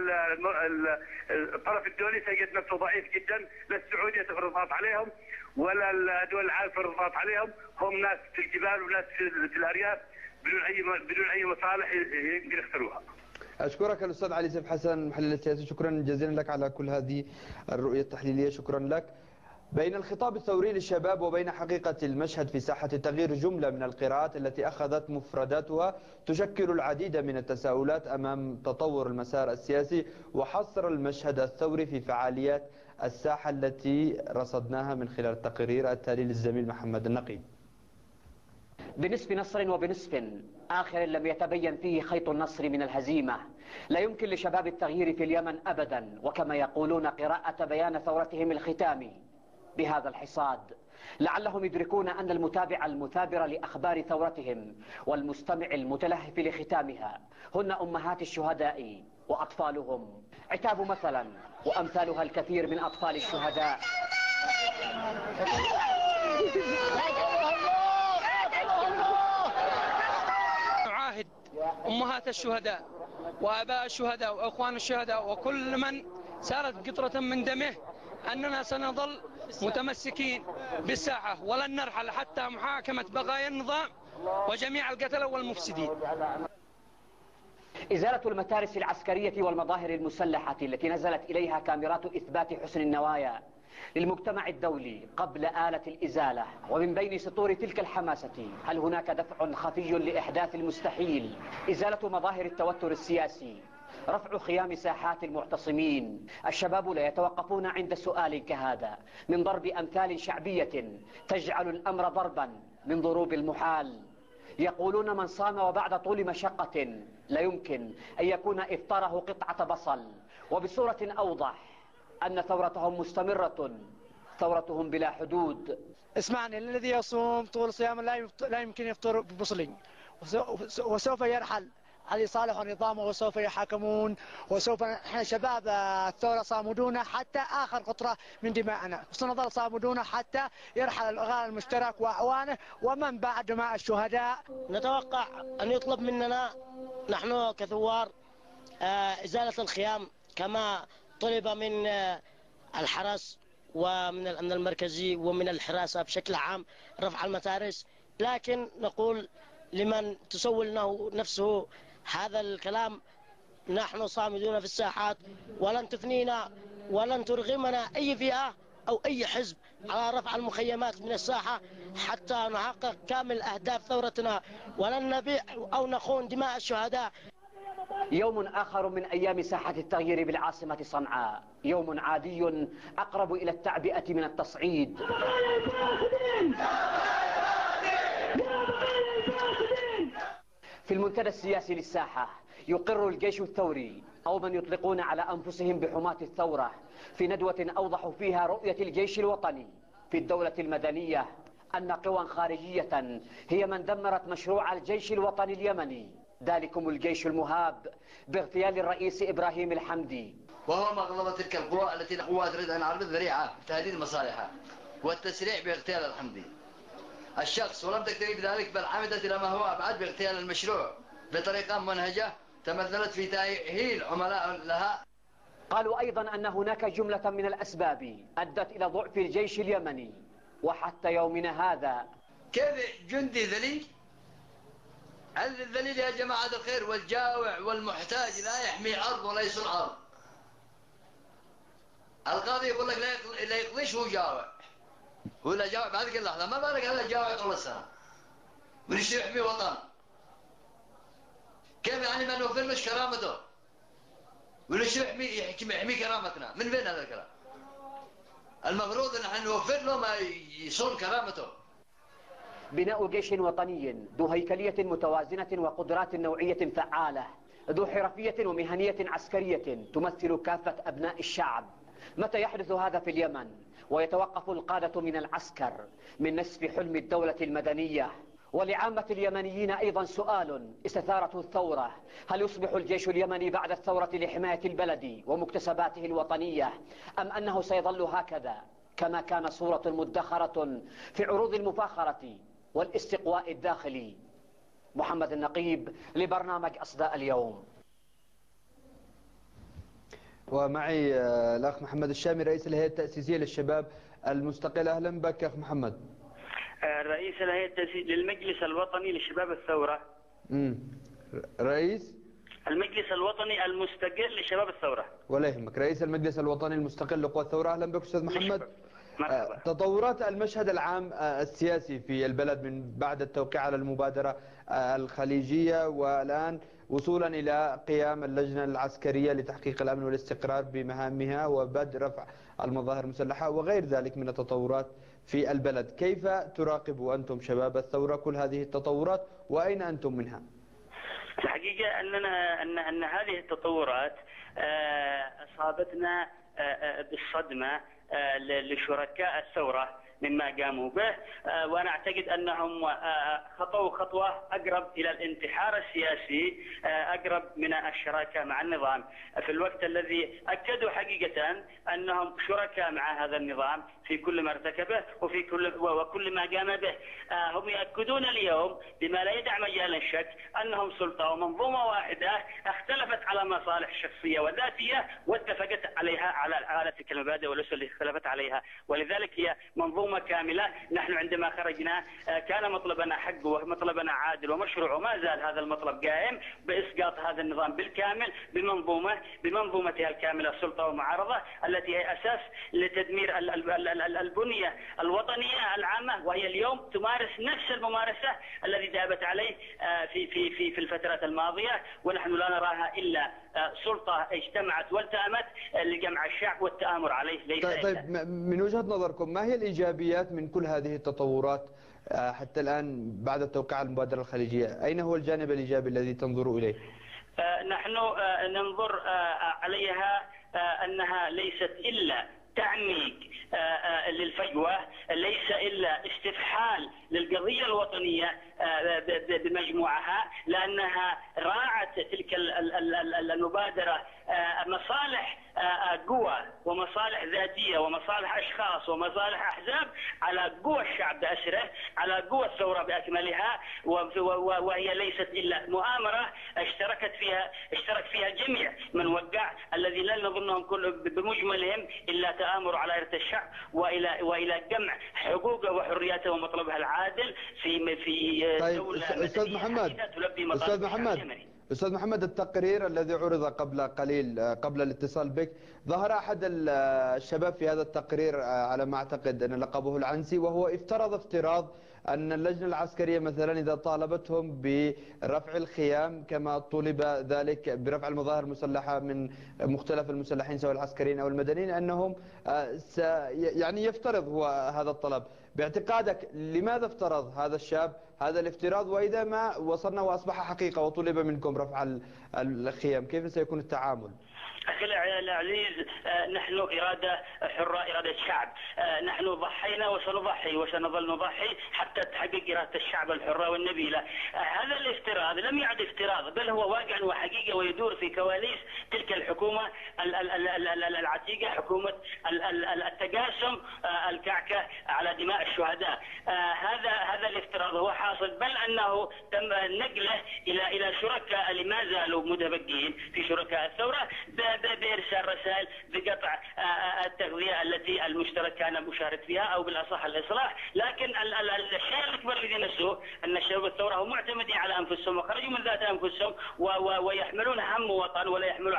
الطرف الدولي سيجد نفسه ضعيف جدا، لا السعوديه تفرض ضغط عليهم ولا الدول العالم تفرض ضغط عليهم، هم ناس في الجبال وناس في الارياف بدون اي بدون اي مصالح يمكن يختاروها. اشكرك الاستاذ علي سيف حسن المحلل السياسي، شكرا جزيلا لك على كل هذه الرؤيه التحليليه، شكرا لك. بين الخطاب الثوري للشباب وبين حقيقة المشهد في ساحة التغيير جملة من القراءات التي أخذت مفرداتها تشكل العديد من التساؤلات أمام تطور المسار السياسي وحصر المشهد الثوري في فعاليات الساحة التي رصدناها من خلال التقرير التالي للزميل محمد النقي. بنصف نصر وبنصف آخر لم يتبين فيه خيط النصر من الهزيمة. لا يمكن لشباب التغيير في اليمن أبدا وكما يقولون قراءة بيان ثورتهم الختامي بهذا الحصاد. لعلهم يدركون أن المتابع المثابر لأخبار ثورتهم والمستمع المتلهف لختامها هن أمهات الشهداء وأطفالهم. عتاب مثلا وأمثالها الكثير من أطفال الشهداء. نعاهد أمهات الشهداء وآباء الشهداء وأخوان الشهداء وكل من سالت قطرة من دمه أننا سنظل متمسكين بالساحة ولن نرحل حتى محاكمة بقايا النظام وجميع القتلة والمفسدين. إزالة المتارس العسكرية والمظاهر المسلحة التي نزلت إليها كاميرات إثبات حسن النوايا للمجتمع الدولي قبل آلة الإزالة. ومن بين سطور تلك الحماسة هل هناك دفع خفي لإحداث المستحيل؟ إزالة مظاهر التوتر السياسي، رفع خيام ساحات المعتصمين. الشباب لا يتوقفون عند سؤال كهذا من ضرب أمثال شعبية تجعل الأمر ضربا من ضروب المحال. يقولون من صام وبعد طول مشقة لا يمكن أن يكون إفطاره قطعة بصل. وبصورة أوضح أن ثورتهم مستمرة، ثورتهم بلا حدود. اسمعني، الذي يصوم طول صيام لا يمكن يفطر ببصلين، وسوف يرحل علي صالح ونظامه، وسوف يحاكمون، وسوف احنا شباب الثوره صامدون حتى اخر قطره من دماءنا، وسنظل صامدون حتى يرحل الغاء المشترك واعوانه ومن بعد دماء الشهداء. نتوقع ان يطلب مننا نحن كثوار ازاله الخيام كما طلب من الحرس ومن الامن المركزي ومن الحراسه بشكل عام رفع المتارس، لكن نقول لمن تسول نفسه هذا الكلام نحن صامدون في الساحات، ولن تفنينا ولن ترغمنا أي فئة أو أي حزب على رفع المخيمات من الساحة حتى نحقق كامل أهداف ثورتنا، ولن نبيع أو نخون دماء الشهداء. يوم آخر من أيام ساحة التغيير بالعاصمة صنعاء، يوم عادي أقرب إلى التعبئة من التصعيد. في المنتدى السياسي للساحة يقر الجيش الثوري أو من يطلقون على أنفسهم بحماة الثورة في ندوة أوضحوا فيها رؤية الجيش الوطني في الدولة المدنية أن قوى خارجية هي من دمرت مشروع الجيش الوطني اليمني، ذلكم الجيش المهاب باغتيال الرئيس إبراهيم الحمدي. وهو مغلظة تلك القوى التي القوات تريد أن عرض الذريعة بتهديد مصالحها والتسريع باغتيال الحمدي الشخص، ولم تكتفي بذلك بل عمدت إلى ما هو أبعد باغتيال المشروع بطريقة منهجة تمثلت في تأهيل عملاء لها. قالوا أيضا أن هناك جملة من الأسباب أدت إلى ضعف الجيش اليمني، وحتى يومنا هذا كيف جندي ذليل؟ هل الذليل يا جماعة الخير والجائع والمحتاج لا يحمي أرض ولا يصون أرض؟ القاضي يقول لك لا يقضيش هو جائع، ولا جائع بهذه اللحظة، ما بالك هذا جائع طول السنة وليش يحمي وطن؟ كيف يعني ما نوفرلش كرامته؟ وليش يحمي يحمي كرامتنا؟ من فين هذا الكلام؟ المفروض ان احنا نوفر له ما يصون كرامته. بناء جيش وطني ذو هيكلية متوازنة وقدرات نوعية فعالة، ذو حرفية ومهنية عسكرية تمثل كافة أبناء الشعب. متى يحدث هذا في اليمن ويتوقف القادة من العسكر من نسف حلم الدولة المدنية؟ ولعامة اليمنيين أيضا سؤال استثارته الثورة: هل يصبح الجيش اليمني بعد الثورة لحماية البلد ومكتسباته الوطنية، أم أنه سيظل هكذا كما كان صورة مدخرة في عروض المفاخرة والاستقواء الداخلي؟ محمد النقيب لبرنامج أصداء اليوم. ومعي الأخ محمد الشامي رئيس الهيئة التأسيسية للشباب المستقل. أهلا بك أخ محمد. رئيس الهيئة التأسيسية للمجلس الوطني لشباب الثورة. امم رئيس المجلس الوطني المستقل لشباب الثورة. ولا يهمك. رئيس المجلس الوطني المستقل لقوى الثورة. أهلا بك أستاذ محمد. مرحبا. تطورات المشهد العام السياسي في البلد من بعد التوقيع على المبادرة الخليجية والآن وصولا إلى قيام اللجنة العسكرية لتحقيق الأمن والاستقرار بمهامها وبدء رفع المظاهر المسلحة وغير ذلك من التطورات في البلد، كيف تراقبوا أنتم شباب الثورة كل هذه التطورات وأين أنتم منها؟ الحقيقة أننا أن أن هذه التطورات أصابتنا بالصدمة لشركاء الثورة مما قاموا به، وانا اعتقد انهم خطوا خطوه اقرب الى الانتحار السياسي، اقرب من الشراكه مع النظام، في الوقت الذي اكدوا حقيقه انهم شركاء مع هذا النظام في كل ما ارتكبه وفي كل وكل ما قام به. هم ياكدون اليوم بما لا يدع مجال الشك انهم سلطه ومنظومه واحده اختلفت على مصالح شخصيه وذاتيه واتفقت عليها على على تلك المبادئ والاسس اختلفت عليها، ولذلك هي منظومة كاملة. نحن عندما خرجنا كان مطلبنا حق ومطلبنا عادل ومشروع، وما زال هذا المطلب قائم بإسقاط هذا النظام بالكامل بمنظومة بمنظومتها الكاملة، السلطة والمعارضة التي هي أساس لتدمير البنية الوطنية العامة، وهي اليوم تمارس نفس الممارسة الذي دابت عليه في في في في الفترات الماضية، ونحن لا نراها إلا سلطة اجتمعت والتأمت لجمع الشعب والتآمر عليه ليس. طيب من وجهة نظركم ما هي الإيجابيات من كل هذه التطورات حتى الآن بعد التوقيع المبادرة الخليجية؟ أين هو الجانب الإيجابي الذي تنظروا إليه؟ نحن ننظر عليها أنها ليست إلا تعميق للفجوة، ليس إلا استفحال للقضية الوطنية بمجموعها، لأنها راعت تلك المبادرة مصالح قوى ومصالح ذاتية ومصالح أشخاص ومصالح أحزاب على قوى الشعب بأسره، على قوى الثورة بأكملها، وهي ليست إلا مؤامرة اشتركت فيها اشترك فيها الجميع من وقع، الذي لا نظنهم كل بمجملهم إلا تآمر على إرث الشعب وإلى وإلى جمع حقوقه وحرياته ومطلبها العادل في في طيب دولة أستاذ محمد أستاذ محمد أستاذ محمد التقرير الذي عرض قبل قليل قبل الاتصال بك ظهر أحد الشباب في هذا التقرير على ما أعتقد أن لقبه العنسي، وهو افترض افتراض أن اللجنة العسكرية مثلا إذا طالبتهم برفع الخيام كما طلب ذلك برفع المظاهر المسلحة من مختلف المسلحين سواء العسكريين أو المدنيين، أنهم يعني يفترض هو هذا الطلب. باعتقادك لماذا افترض هذا الشاب هذا الافتراض، وإذا ما وصلنا وأصبح حقيقة وطلب منكم رفع الخيام كيف سيكون التعامل؟ أخي العزيز، نحن إرادة حرة، إرادة شعب، نحن ضحينا وسنضحي وسنظل نضحي حتى تحقق إرادة الشعب الحرة والنبيلة. هذا الافتراض لم يعد افتراض، بل هو واقع وحقيقة ويدور في كواليس تلك الحكومة العتيقة، حكومة التقاسم الكعكة على دماء الشهداء. هذا هذا الافتراض هو حاصل، بل أنه تم نقله إلى إلى شركاء اللي ما زالوا متبقيين في شركاء الثورة بإرسال رسائل بقطع التغذية التي المشترك كان مشارك فيها، أو بالأصح الإصلاح. لكن الشيء الأكبر الذي نسوه أن شباب الثورة هم معتمدين على أنفسهم وخرجوا من ذات أنفسهم ويحملون هم وطن ولا يحملون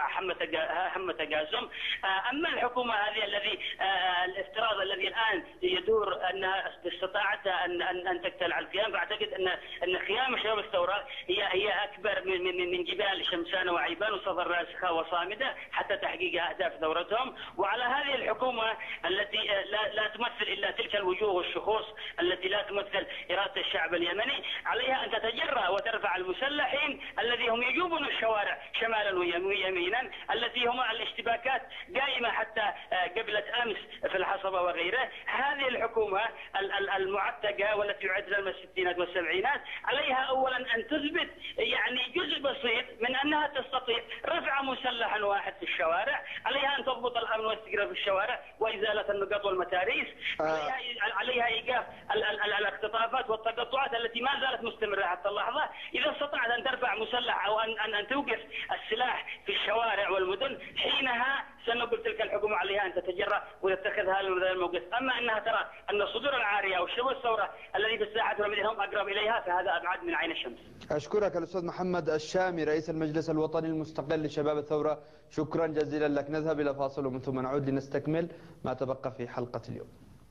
هم تقاسم. أما الحكومة هذه الذي الافتراض الذي الآن يدور أنها استطاعتها أن أن أن تقتلع الخيام، فأعتقد أن أن خيام شباب الثورة هي هي أكبر من من من جبال شمسان وعيبان وصفر راسخة وصامدة حتى تحقيق أهداف ثورتهم. وعلى هذه الحكومة التي لا, لا تمثل إلا تلك الوجوه والشخوص التي لا تمثل إرادة الشعب اليمني، عليها أن تتجرأ وترفع المسلحين الذي هم يجوبون الشوارع شمالا ويمينا، التي هم الاشتباكات قائمة حتى قبلة أمس في الحصبة وغيره. هذه الحكومة المعتقة والتي يعد لها الستينات والسبعينات عليها أولا أن تثبت يعني جزء بسيط من أنها تستطيع رفع مسلحا واحد في الشوارع، عليها أن تضبط الأمن والاستقرار في الشوارع وإزالة النقاط والمتاريس، عليها عليها إيقاف الاختطافات والتقطعات التي ما زالت مستمرة حتى اللحظة. إذا استطاعت أن ترفع مسلح أو أن أن, أن توقف السلاح في الشوارع والمدن، حينها سنقول تلك الحكومة عليها أن تتجرأ وتتخذ هذا الموقف. أما أنها ترى أن الصدور العارية أو شبه الثورة الذي في الساحات والمدينة هم أقرب إليها، فهذا أبعد من عين الشمس. أشكرك الأستاذ محمد الشامي رئيس المجلس الوطني المستقل لشباب الثورة، شكرا جزيلا لك. نذهب إلى فاصل ومن ثم نعود لنستكمل ما تبقى في حلقة اليوم.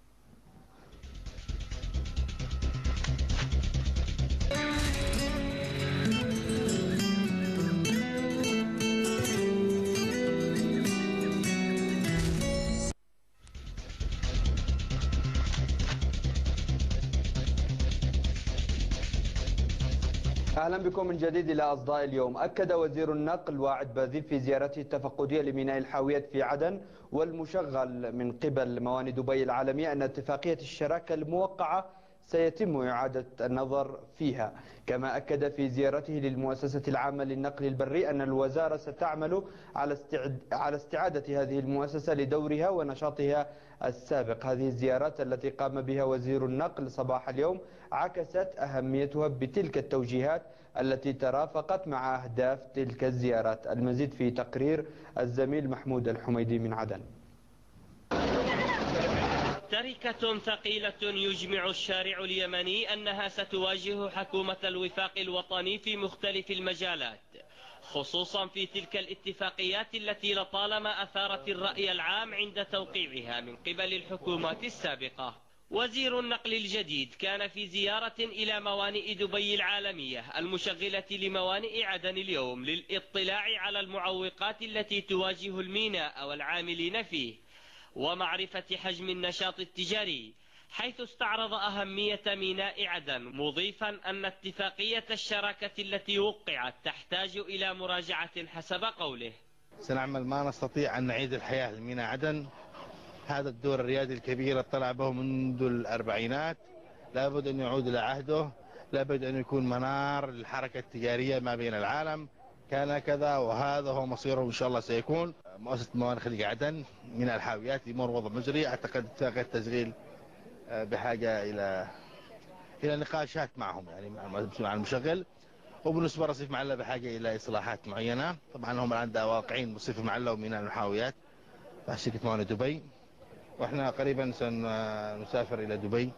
أهلا بكم من جديد إلى أصداء اليوم. أكد وزير النقل واعد باذيل في زيارته التفقدية لميناء الحاويات في عدن والمشغل من قبل موانئ دبي العالمية أن اتفاقية الشراكة الموقعة سيتم إعادة النظر فيها. كما أكد في زيارته للمؤسسة العامة للنقل البري أن الوزارة ستعمل على استعد... على استعادة هذه المؤسسة لدورها ونشاطها السابق. هذه الزيارات التي قام بها وزير النقل صباح اليوم عكست أهميتها بتلك التوجيهات التي ترافقت مع أهداف تلك الزيارات. المزيد في تقرير الزميل محمود الحميدي من عدن. تركة ثقيلة يجمع الشارع اليمني أنها ستواجه حكومة الوفاق الوطني في مختلف المجالات، خصوصا في تلك الاتفاقيات التي لطالما أثارت الرأي العام عند توقيعها من قبل الحكومات السابقة. وزير النقل الجديد كان في زيارة إلى موانئ دبي العالمية المشغلة لموانئ عدن اليوم للإطلاع على المعوقات التي تواجه الميناء والعاملين فيه ومعرفة حجم النشاط التجاري، حيث استعرض أهمية ميناء عدن، مضيفا أن اتفاقية الشراكة التي وقعت تحتاج إلى مراجعة حسب قوله. سنعمل ما نستطيع أن نعيد الحياة لميناء عدن. هذا الدور الريادي الكبير اطلع به منذ الأربعينات، لابد أن يعود إلى عهده، لابد أن يكون منار للحركة التجارية ما بين العالم. كان كذا وهذا هو مصيره إن شاء الله سيكون. مؤسسة موانئ خليج عدن من الحاويات يمر وضع مجري. أعتقد اتفاقية التشغيل بحاجة إلى إلى نقاشات معهم، يعني مع المشغل، وبالنسبة لرصيف معلة بحاجة إلى إصلاحات معينة. طبعا هم الآن واقعين بصيف معلة وميناء الحاويات مع شركة موانئ دبي، وإحنا قريبا سنسافر إلى دبي.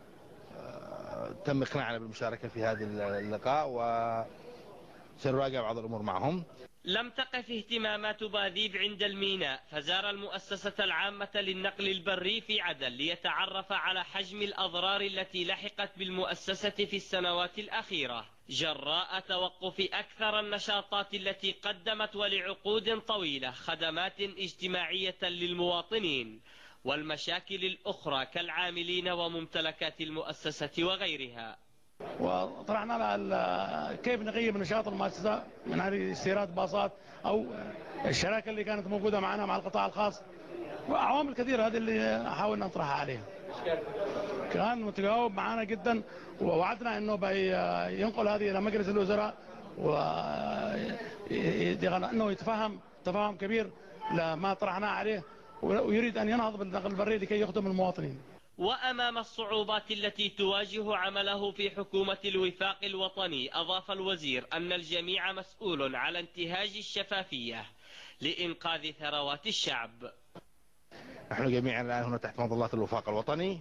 تم إقناعنا بالمشاركة في هذا اللقاء وسنراجع بعض الأمور معهم. لم تقف اهتمامات باذيب عند الميناء، فزار المؤسسة العامة للنقل البري في عدن ليتعرف على حجم الأضرار التي لحقت بالمؤسسة في السنوات الأخيرة جراء توقف أكثر النشاطات التي قدمت ولعقود طويلة خدمات اجتماعية للمواطنين، والمشاكل الأخرى كالعاملين وممتلكات المؤسسة وغيرها. وطرحنا على كيف نغير نشاط المؤسسة من هذه استيراد باصات أو الشراكة اللي كانت موجودة معنا مع القطاع الخاص، وعوامل كثيرة هذه اللي حاولنا نطرحها عليها. كان متجاوب معنا جدا، ووعدنا أنه ينقل هذه إلى مجلس الوزراء وأنه يتفهم تفاهم كبير لما طرحناه عليه، ويريد أن ينهض بالنقل البري لكي يخدم المواطنين. وأمام الصعوبات التي تواجه عمله في حكومة الوفاق الوطني، أضاف الوزير أن الجميع مسؤول على انتهاج الشفافية لإنقاذ ثروات الشعب. نحن جميعا الآن هنا تحت مظلة الوفاق الوطني،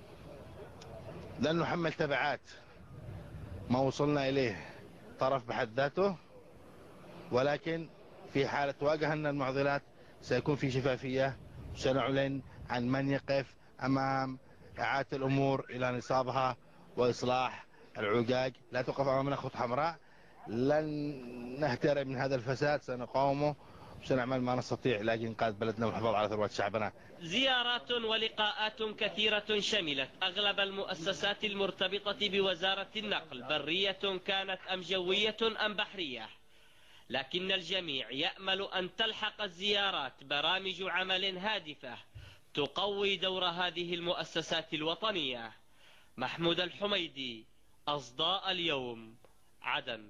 لن نحمل تبعات ما وصلنا إليه طرف بحد ذاته، ولكن في حالة واجهنا المعضلات سيكون في شفافية، سنعلن عن من يقف أمام إعادة الأمور إلى نصابها وإصلاح العجاج. لا توقف أمامنا خط حمراء، لن نهترئ من هذا الفساد، سنقاومه وسنعمل ما نستطيع لإنقاذ بلدنا والحفاظ على ثروات شعبنا. زيارات ولقاءات كثيرة شملت أغلب المؤسسات المرتبطة بوزارة النقل، برية كانت أم جوية أم بحرية، لكن الجميع يأمل أن تلحق الزيارات برامج عمل هادفة تقوي دور هذه المؤسسات الوطنية. محمود الحميدي، أصداء اليوم، عدن.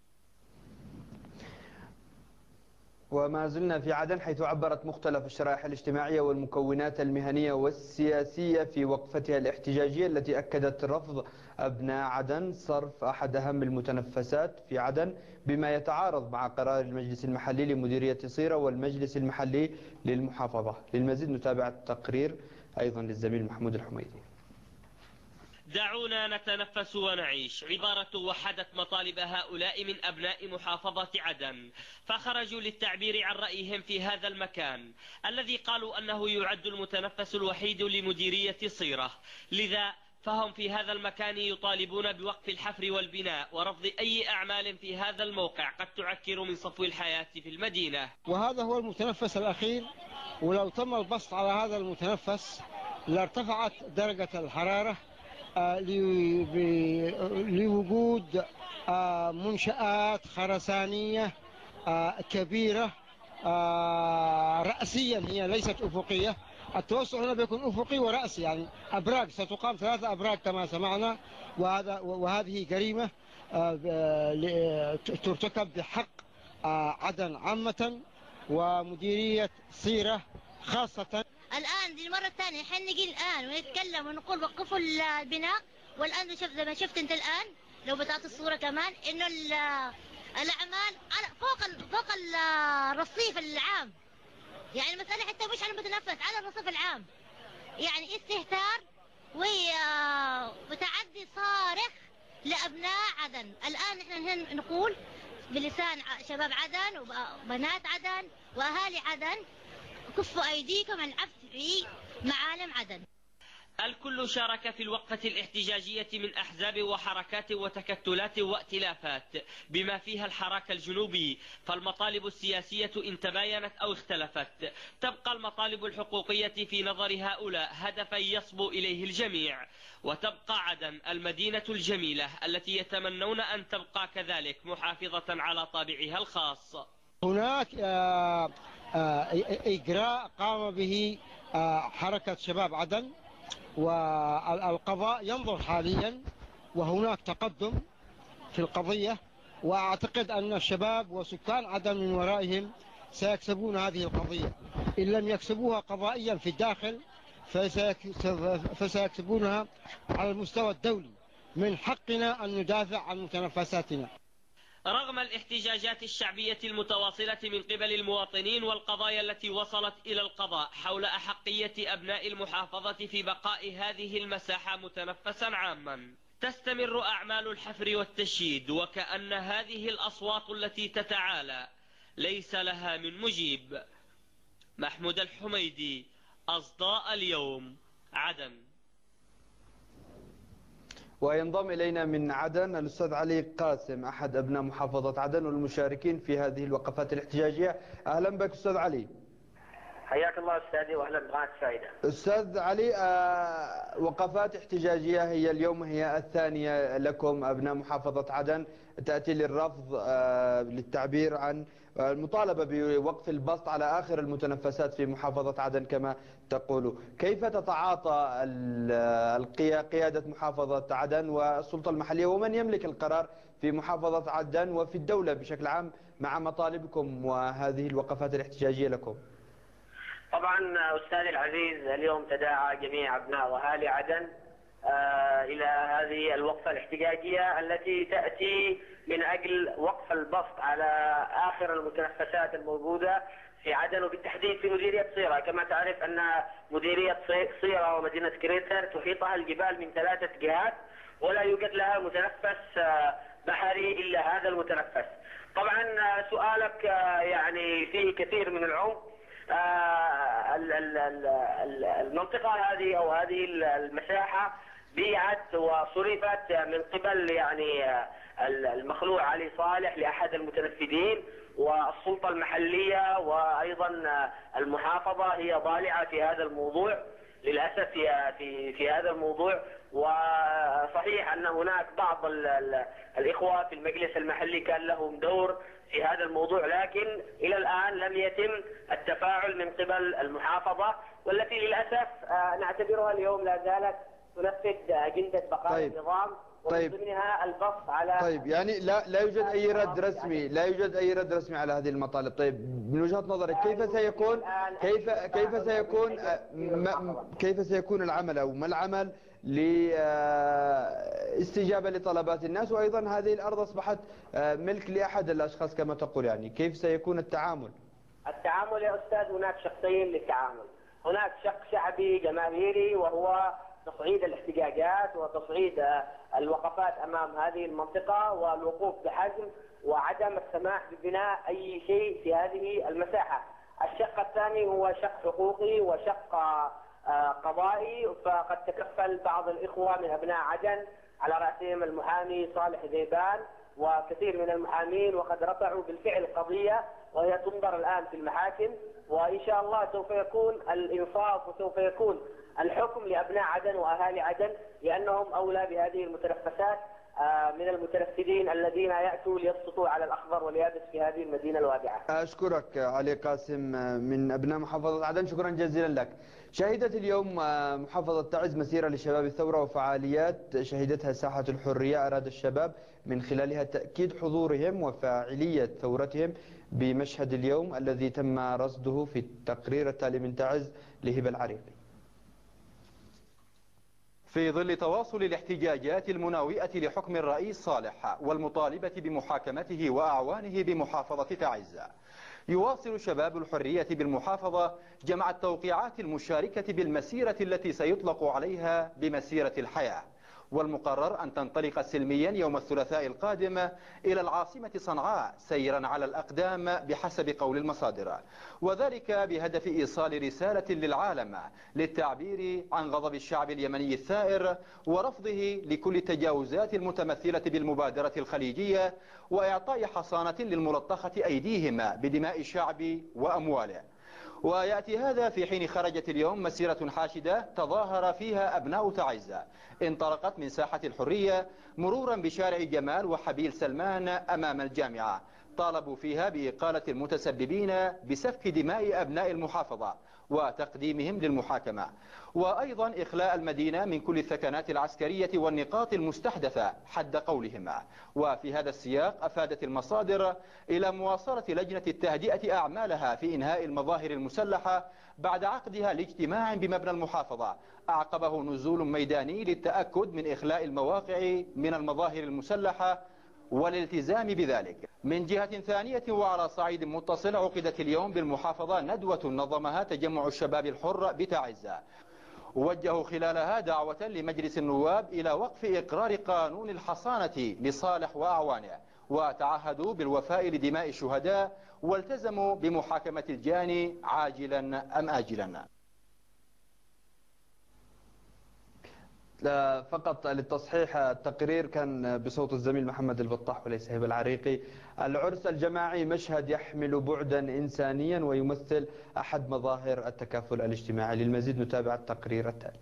وما زلنا في عدن، حيث عبرت مختلف الشرائح الاجتماعية والمكونات المهنية والسياسية في وقفتها الاحتجاجية التي أكدت رفض أبناء عدن صرف أحد أهم المتنفسات في عدن، بما يتعارض مع قرار المجلس المحلي لمديرية صيرة والمجلس المحلي للمحافظة. للمزيد نتابع التقرير أيضا للزميل محمود الحميدي. دعونا نتنفس ونعيش، عبارة وحدت مطالب هؤلاء من أبناء محافظة عدن، فخرجوا للتعبير عن رأيهم في هذا المكان الذي قالوا أنه يعد المتنفس الوحيد لمديرية صيرة. لذا فهم في هذا المكان يطالبون بوقف الحفر والبناء ورفض أي أعمال في هذا الموقع قد تعكر من صفو الحياة في المدينة. وهذا هو المتنفس الأخير، ولو تم البسط على هذا المتنفس لارتفعت درجة الحرارة لوجود منشآت خرسانية كبيرة رأسيا، هي ليست أفقية. التوسع هنا بيكون أفقي ورأسي، يعني أبراج ستقام ثلاثة أبراج كما سمعنا، وهذا وهذه جريمة ترتكب بحق عدن عامة ومديرية صيرة خاصة. الآن دي المرة الثانية حين نجي الآن ونتكلم ونقول وقفوا البناء، والآن شوف زي ما شفت أنت الآن لو بتعطي الصورة كمان إنه الأعمال فوق فوق الرصيف العام، يعني المسألة حتى مش على المتنفس، على الرصيف العام. يعني استهتار وتعدي صارخ لأبناء عدن. الآن نحن نقول بلسان شباب عدن وبنات عدن وأهالي عدن: كفوا أيديكم العبث في معالم عدن. الكل شارك في الوقفة الاحتجاجية من أحزاب وحركات وتكتلات وائتلافات بما فيها الحراك الجنوبي، فالمطالب السياسية إن تباينت أو اختلفت تبقى المطالب الحقوقية في نظر هؤلاء هدفا يصبو إليه الجميع، وتبقى عدن المدينة الجميلة التي يتمنون أن تبقى كذلك محافظة على طابعها الخاص. هناك إجراء قام به حركة شباب عدن، والقضاء ينظر حاليا وهناك تقدم في القضية، وأعتقد أن الشباب وسكان عدن من ورائهم سيكسبون هذه القضية. إن لم يكسبوها قضائيا في الداخل فسيكسبونها على المستوى الدولي. من حقنا أن ندافع عن متنفساتنا. رغم الاحتجاجات الشعبية المتواصلة من قبل المواطنين والقضايا التي وصلت إلى القضاء حول أحقية أبناء المحافظة في بقاء هذه المساحة متنفسا عاما، تستمر أعمال الحفر والتشييد، وكأن هذه الأصوات التي تتعالى ليس لها من مجيب. محمود الحميدي، أصداء اليوم، عدن. وينضم إلينا من عدن الأستاذ علي قاسم أحد أبناء محافظة عدن والمشاركين في هذه الوقفات الاحتجاجية. أهلا بك أستاذ علي. حياك الله أستاذي وأهلا بقناة السائدة. أستاذ علي، وقفات احتجاجية هي اليوم هي الثانية لكم أبناء محافظة عدن، تأتي للرفض للتعبير عن المطالبة بوقف البسط على آخر المتنفسات في محافظة عدن كما تقول. كيف تتعاطى قيادة محافظة عدن والسلطة المحلية ومن يملك القرار في محافظة عدن وفي الدولة بشكل عام مع مطالبكم وهذه الوقفات الاحتجاجية لكم؟ طبعا أستاذي العزيز، اليوم تداعى جميع أبناء وأهالي عدن إلى هذه الوقفة الاحتجاجية التي تأتي من أجل وقف البسط على آخر المتنفسات الموجودة في عدن، وبالتحديد في مديرية صيرة. كما تعرف أن مديرية صيرة ومدينة كريتر تحيطها الجبال من ثلاثة جهات ولا يوجد لها متنفس بحري إلا هذا المتنفس. طبعا سؤالك يعني فيه كثير من العمق. المنطقة هذه أو هذه المساحة بيعت وصرفت من قبل يعني المخلوع علي صالح لأحد المتنفذين، والسلطة المحلية وأيضا المحافظة هي ضالعة في هذا الموضوع للأسف في في في هذا الموضوع. وصحيح أن هناك بعض الإخوة في المجلس المحلي كان لهم دور في هذا الموضوع، لكن إلى الآن لم يتم التفاعل من قبل المحافظة، والتي للأسف نعتبرها اليوم لا زالت تنفذ أجندة بقاء طيب. النظام ومن ضمنها البسط على طيب يعني لا لا يوجد أي رد رسمي لا يوجد أي رد رسمي على هذه المطالب. طيب من وجهة نظرك كيف سيكون كيف كيف سيكون كيف سيكون العمل أو ما العمل لاستجابة لطلبات الناس؟ وأيضا هذه الأرض أصبحت ملك لأحد الأشخاص كما تقول، يعني كيف سيكون التعامل؟ التعامل يا أستاذ هناك شقين للتعامل. هناك شق شعبي جماهيري وهو تصعيد الاحتجاجات وتصعيد الوقفات أمام هذه المنطقة والوقوف بحزم وعدم السماح ببناء أي شيء في هذه المساحة. الشق الثاني هو شق حقوقي وشق قضائي، فقد تكفل بعض الإخوة من أبناء عدن على رأسهم المحامي صالح ذيبان وكثير من المحامين، وقد رفعوا بالفعل قضية وهي تنظر الآن في المحاكم، وإن شاء الله سوف يكون الإنصاف وسوف يكون الحكم لأبناء عدن وأهالي عدن، لأنهم أولى بهذه المتنفسات من المتنفذين الذين يأتوا ليسقطوا على الأخضر واليابس في هذه المدينة الوابعة. أشكرك علي قاسم من أبناء محافظة عدن، شكرا جزيلا لك. شهدت اليوم محافظة تعز مسيرة لشباب الثورة وفعاليات شهدتها ساحة الحرية أراد الشباب من خلالها تأكيد حضورهم وفاعلية ثورتهم بمشهد اليوم الذي تم رصده في التقرير التالي من تعز لهبة العريقي. في ظل تواصل الاحتجاجات المناوئة لحكم الرئيس صالح والمطالبة بمحاكمته وأعوانه بمحافظة تعز، يواصل شباب الحرية بالمحافظة جمع التوقيعات المشاركة بالمسيرة التي سيطلق عليها بمسيرة الحياة، والمقرر أن تنطلق سلميا يوم الثلاثاء القادم إلى العاصمة صنعاء سيرا على الأقدام بحسب قول المصادر، وذلك بهدف إيصال رسالة للعالم للتعبير عن غضب الشعب اليمني الثائر ورفضه لكل التجاوزات المتمثلة بالمبادرة الخليجية، وإعطاء حصانة للملطخة أيديهم بدماء الشعب وأمواله. ويأتي هذا في حين خرجت اليوم مسيرة حاشدة تظاهر فيها أبناء تعز، انطلقت من ساحة الحرية مرورا بشارع جمال وحبيل سلمان أمام الجامعة، طالبوا فيها بإقالة المتسببين بسفك دماء أبناء المحافظة وتقديمهم للمحاكمة، وأيضا إخلاء المدينة من كل الثكنات العسكرية والنقاط المستحدثة حد قولهم. وفي هذا السياق أفادت المصادر إلى مواصلة لجنة التهدئة أعمالها في إنهاء المظاهر المسلحة بعد عقدها لاجتماع بمبنى المحافظة أعقبه نزول ميداني للتأكد من إخلاء المواقع من المظاهر المسلحة والالتزام بذلك. من جهة ثانية وعلى صعيد متصل عقدت اليوم بالمحافظة ندوة نظمها تجمع الشباب الحر بتعز، وجهوا خلالها دعوة لمجلس النواب إلى وقف إقرار قانون الحصانة لصالح وأعوانه، وتعهدوا بالوفاء لدماء الشهداء والتزموا بمحاكمة الجاني عاجلا أم آجلا. فقط للتصحيح، التقرير كان بصوت الزميل محمد البطاح وليس هبة العريقي. العرس الجماعي مشهد يحمل بعدا إنسانيا ويمثل أحد مظاهر التكافل الاجتماعي. للمزيد نتابع التقرير التالي.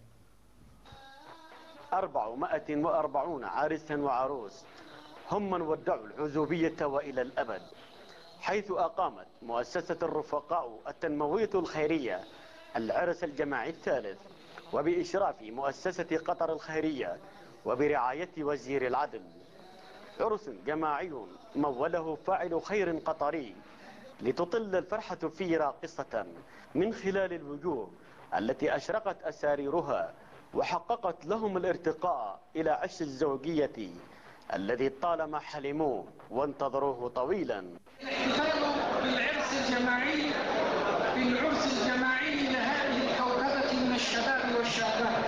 أربعمائة وأربعين عريسا وعروس هم من ودعوا العزوبية وإلى الأبد، حيث أقامت مؤسسة الرفقاء التنموية الخيرية العرس الجماعي الثالث، وبإشراف مؤسسة قطر الخيرية وبرعاية وزير العدل. عرس جماعي موله فاعل خير قطري لتطل الفرحة فيه راقصة من خلال الوجوه التي أشرقت أساريرها وحققت لهم الارتقاء إلى عش الزوجية الذي طالما حلموه وانتظروه طويلا. الاحتفال بالعرس الجماعي بالعرس الجماعي لهذه الكوكبة من الشباب والشابات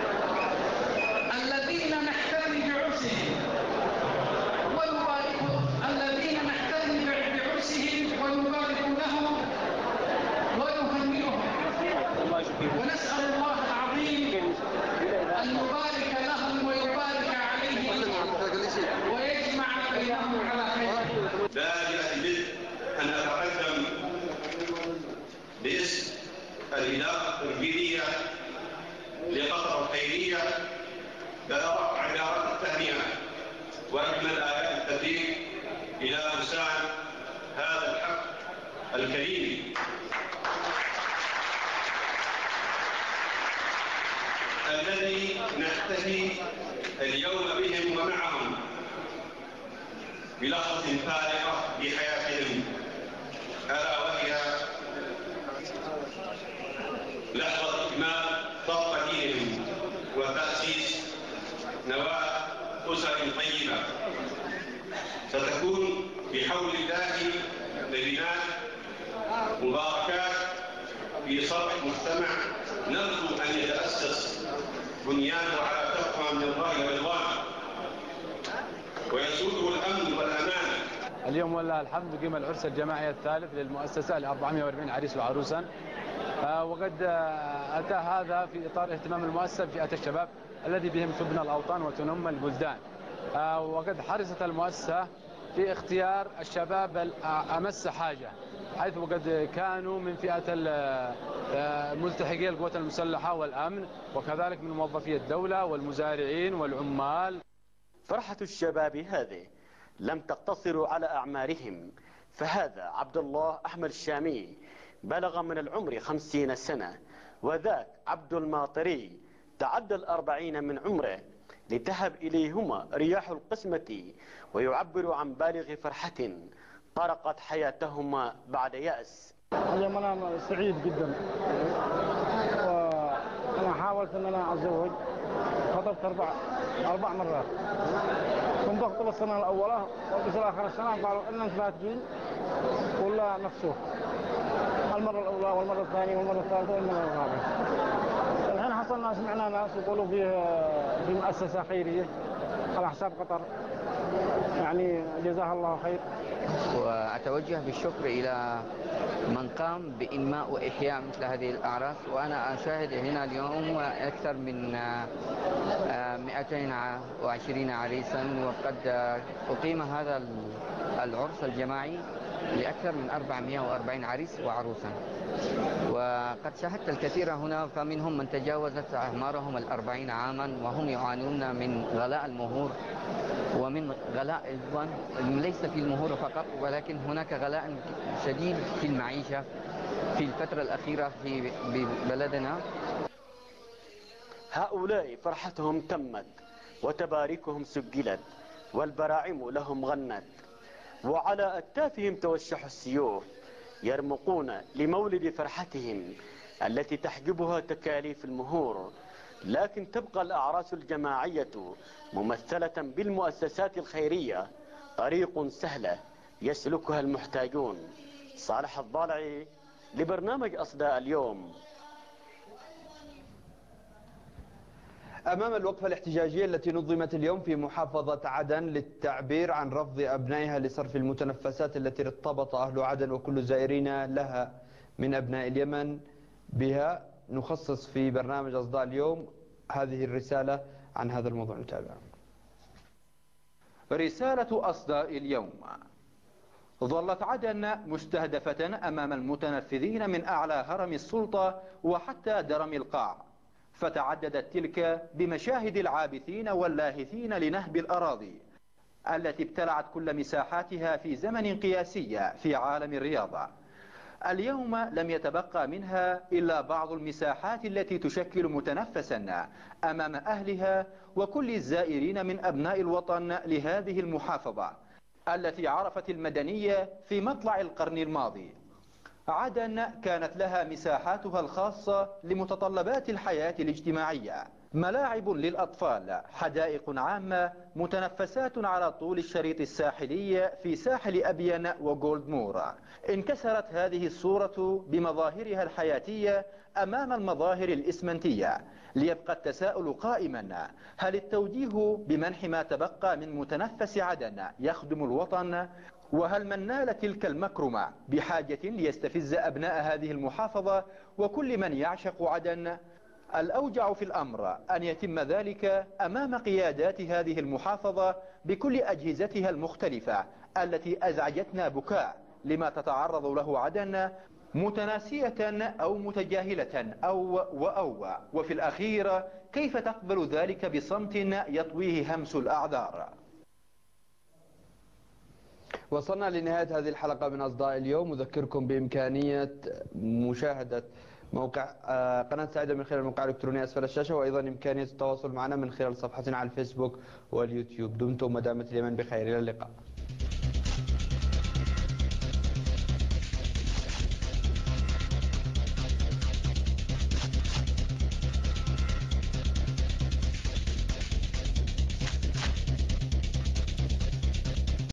الذين نحتفي بعرسهم ونبارك الذين نحتفي بعرسهم ونبارك لهم ونهنئهم، ونسأل الله العظيم أن يبارك لهم ويبارك عليهم ويجمع بينهم على خير. لا يجب أن أتقدم باسم الإدارة التنفيذية لقطر الخيرية بأرق عبارة التهنئة وأجمل آيات التبريك إلى مساعد هذا الحق الكريم الذي نحتفي اليوم بهم ومعهم بلحظة فارقة في حياتهم، ألا وهي لحظة إكمال طاقة دينهم وتأسيس نواة أسر طيبة ستكون بحول الله لبناء مباركات في صرح مجتمع نرجو أن يتأسس بنيانه على تقوى من الله ورضوانه ويسوده الأمن والأمان. اليوم ولله الحمد قيم العرس الجماعي الثالث للمؤسسة ل أربعمائة وأربعين عريس وعروسا، وقد أتى هذا في إطار اهتمام المؤسسة بفئة الشباب الذي بهم تبنى الأوطان وتنم البلدان، وقد حرصت المؤسسة في اختيار الشباب الأمس حاجة، حيث وقد كانوا من فئة ملتحقي القوات المسلحة والأمن، وكذلك من موظفي الدولة والمزارعين والعمال. فرحة الشباب هذه لم تقتصر على أعمارهم، فهذا عبد الله أحمد الشامي بلغ من العمر خمسين سنة، وذاك عبد الماطري تعدى الأربعين من عمره، لتهب إليهما رياح القسمة ويعبر عن بالغ فرحة طرقت حياتهما بعد يأس. اليوم أنا سعيد جدا أنا حاولت أن أنا أتزوج، خطبت أربع أربع مرات. كنت أخطب السنة الأولى وفي آخر السنة قالوا إنك لا تجين ولا مفسوح. المرة الأولى والمرة الثانية والمرة الثالثة والمرة الرابعة. الحين حصلنا سمعنا ناس يقولوا في في مؤسسة خيرية على حساب قطر، يعني جزاها الله خير. وأتوجه بالشكر إلى من قام بإنماء وإحياء مثل هذه الأعراس، وأنا أشاهد هنا اليوم أكثر من مئتين وعشرين عريسا، وقد أقيم هذا العرس الجماعي لأكثر من أربعمئة وأربعين عريس وعروسا، وقد شاهدت الكثير هنا، فمنهم من تجاوزت أعمارهم الأربعين عاما وهم يعانون من غلاء المهور ومن غلاء أيضا ليس في المهور فقط، ولكن هناك غلاء شديد في المعيشة في الفترة الأخيرة في بلدنا. هؤلاء فرحتهم تمت وتباريكهم سجلت والبراعم لهم غنت، وعلى أكتافهم توشح السيوف يرمقون لمولد فرحتهم التي تحجبها تكاليف المهور. لكن تبقى الأعراس الجماعية ممثلة بالمؤسسات الخيرية طريق سهلة يسلكها المحتاجون. صالح الضالعي لبرنامج أصداء اليوم. أمام الوقفة الاحتجاجية التي نظمت اليوم في محافظة عدن للتعبير عن رفض أبنائها لصرف المتنفسات التي ارتبط أهل عدن وكل زائرين لها من أبناء اليمن بها، نخصص في برنامج أصداء اليوم هذه الرسالة عن هذا الموضوع. نتابع رسالة أصداء اليوم. ظلت عدن مستهدفة أمام المتنفذين من أعلى هرم السلطة وحتى درم القاع، فتعددت تلك بمشاهد العابثين واللاهثين لنهب الأراضي التي ابتلعت كل مساحاتها في زمن قياسي في عالم الرياضة. اليوم لم يتبقى منها إلا بعض المساحات التي تشكل متنفسا أمام أهلها وكل الزائرين من أبناء الوطن لهذه المحافظة التي عرفت المدنية في مطلع القرن الماضي. عدن كانت لها مساحاتها الخاصة لمتطلبات الحياة الاجتماعية، ملاعب للأطفال، حدائق عامة، متنفسات على طول الشريط الساحلي في ساحل أبين وجولد مور. انكسرت هذه الصورة بمظاهرها الحياتية أمام المظاهر الإسمنتية، ليبقى التساؤل قائما: هل التوجيه بمنح ما تبقى من متنفس عدن يخدم الوطن؟ وهل من نال تلك المكرمة بحاجة ليستفز أبناء هذه المحافظة وكل من يعشق عدن؟ الأوجع في الأمر أن يتم ذلك أمام قيادات هذه المحافظة بكل أجهزتها المختلفة التي أزعجتنا بكاء لما تتعرض له عدن، متناسية أو متجاهلة أو وأو، وفي الأخير كيف تقبل ذلك بصمت يطويه همس الأعذار؟ وصلنا لنهاية هذه الحلقة من أصداء اليوم. أذكركم بإمكانية مشاهدة موقع قناة سعيدة من خلال الموقع الإلكتروني أسفل الشاشة، وأيضا إمكانية التواصل معنا من خلال صفحتنا على الفيسبوك واليوتيوب. دمتم ودامت اليمن بخير، إلى اللقاء.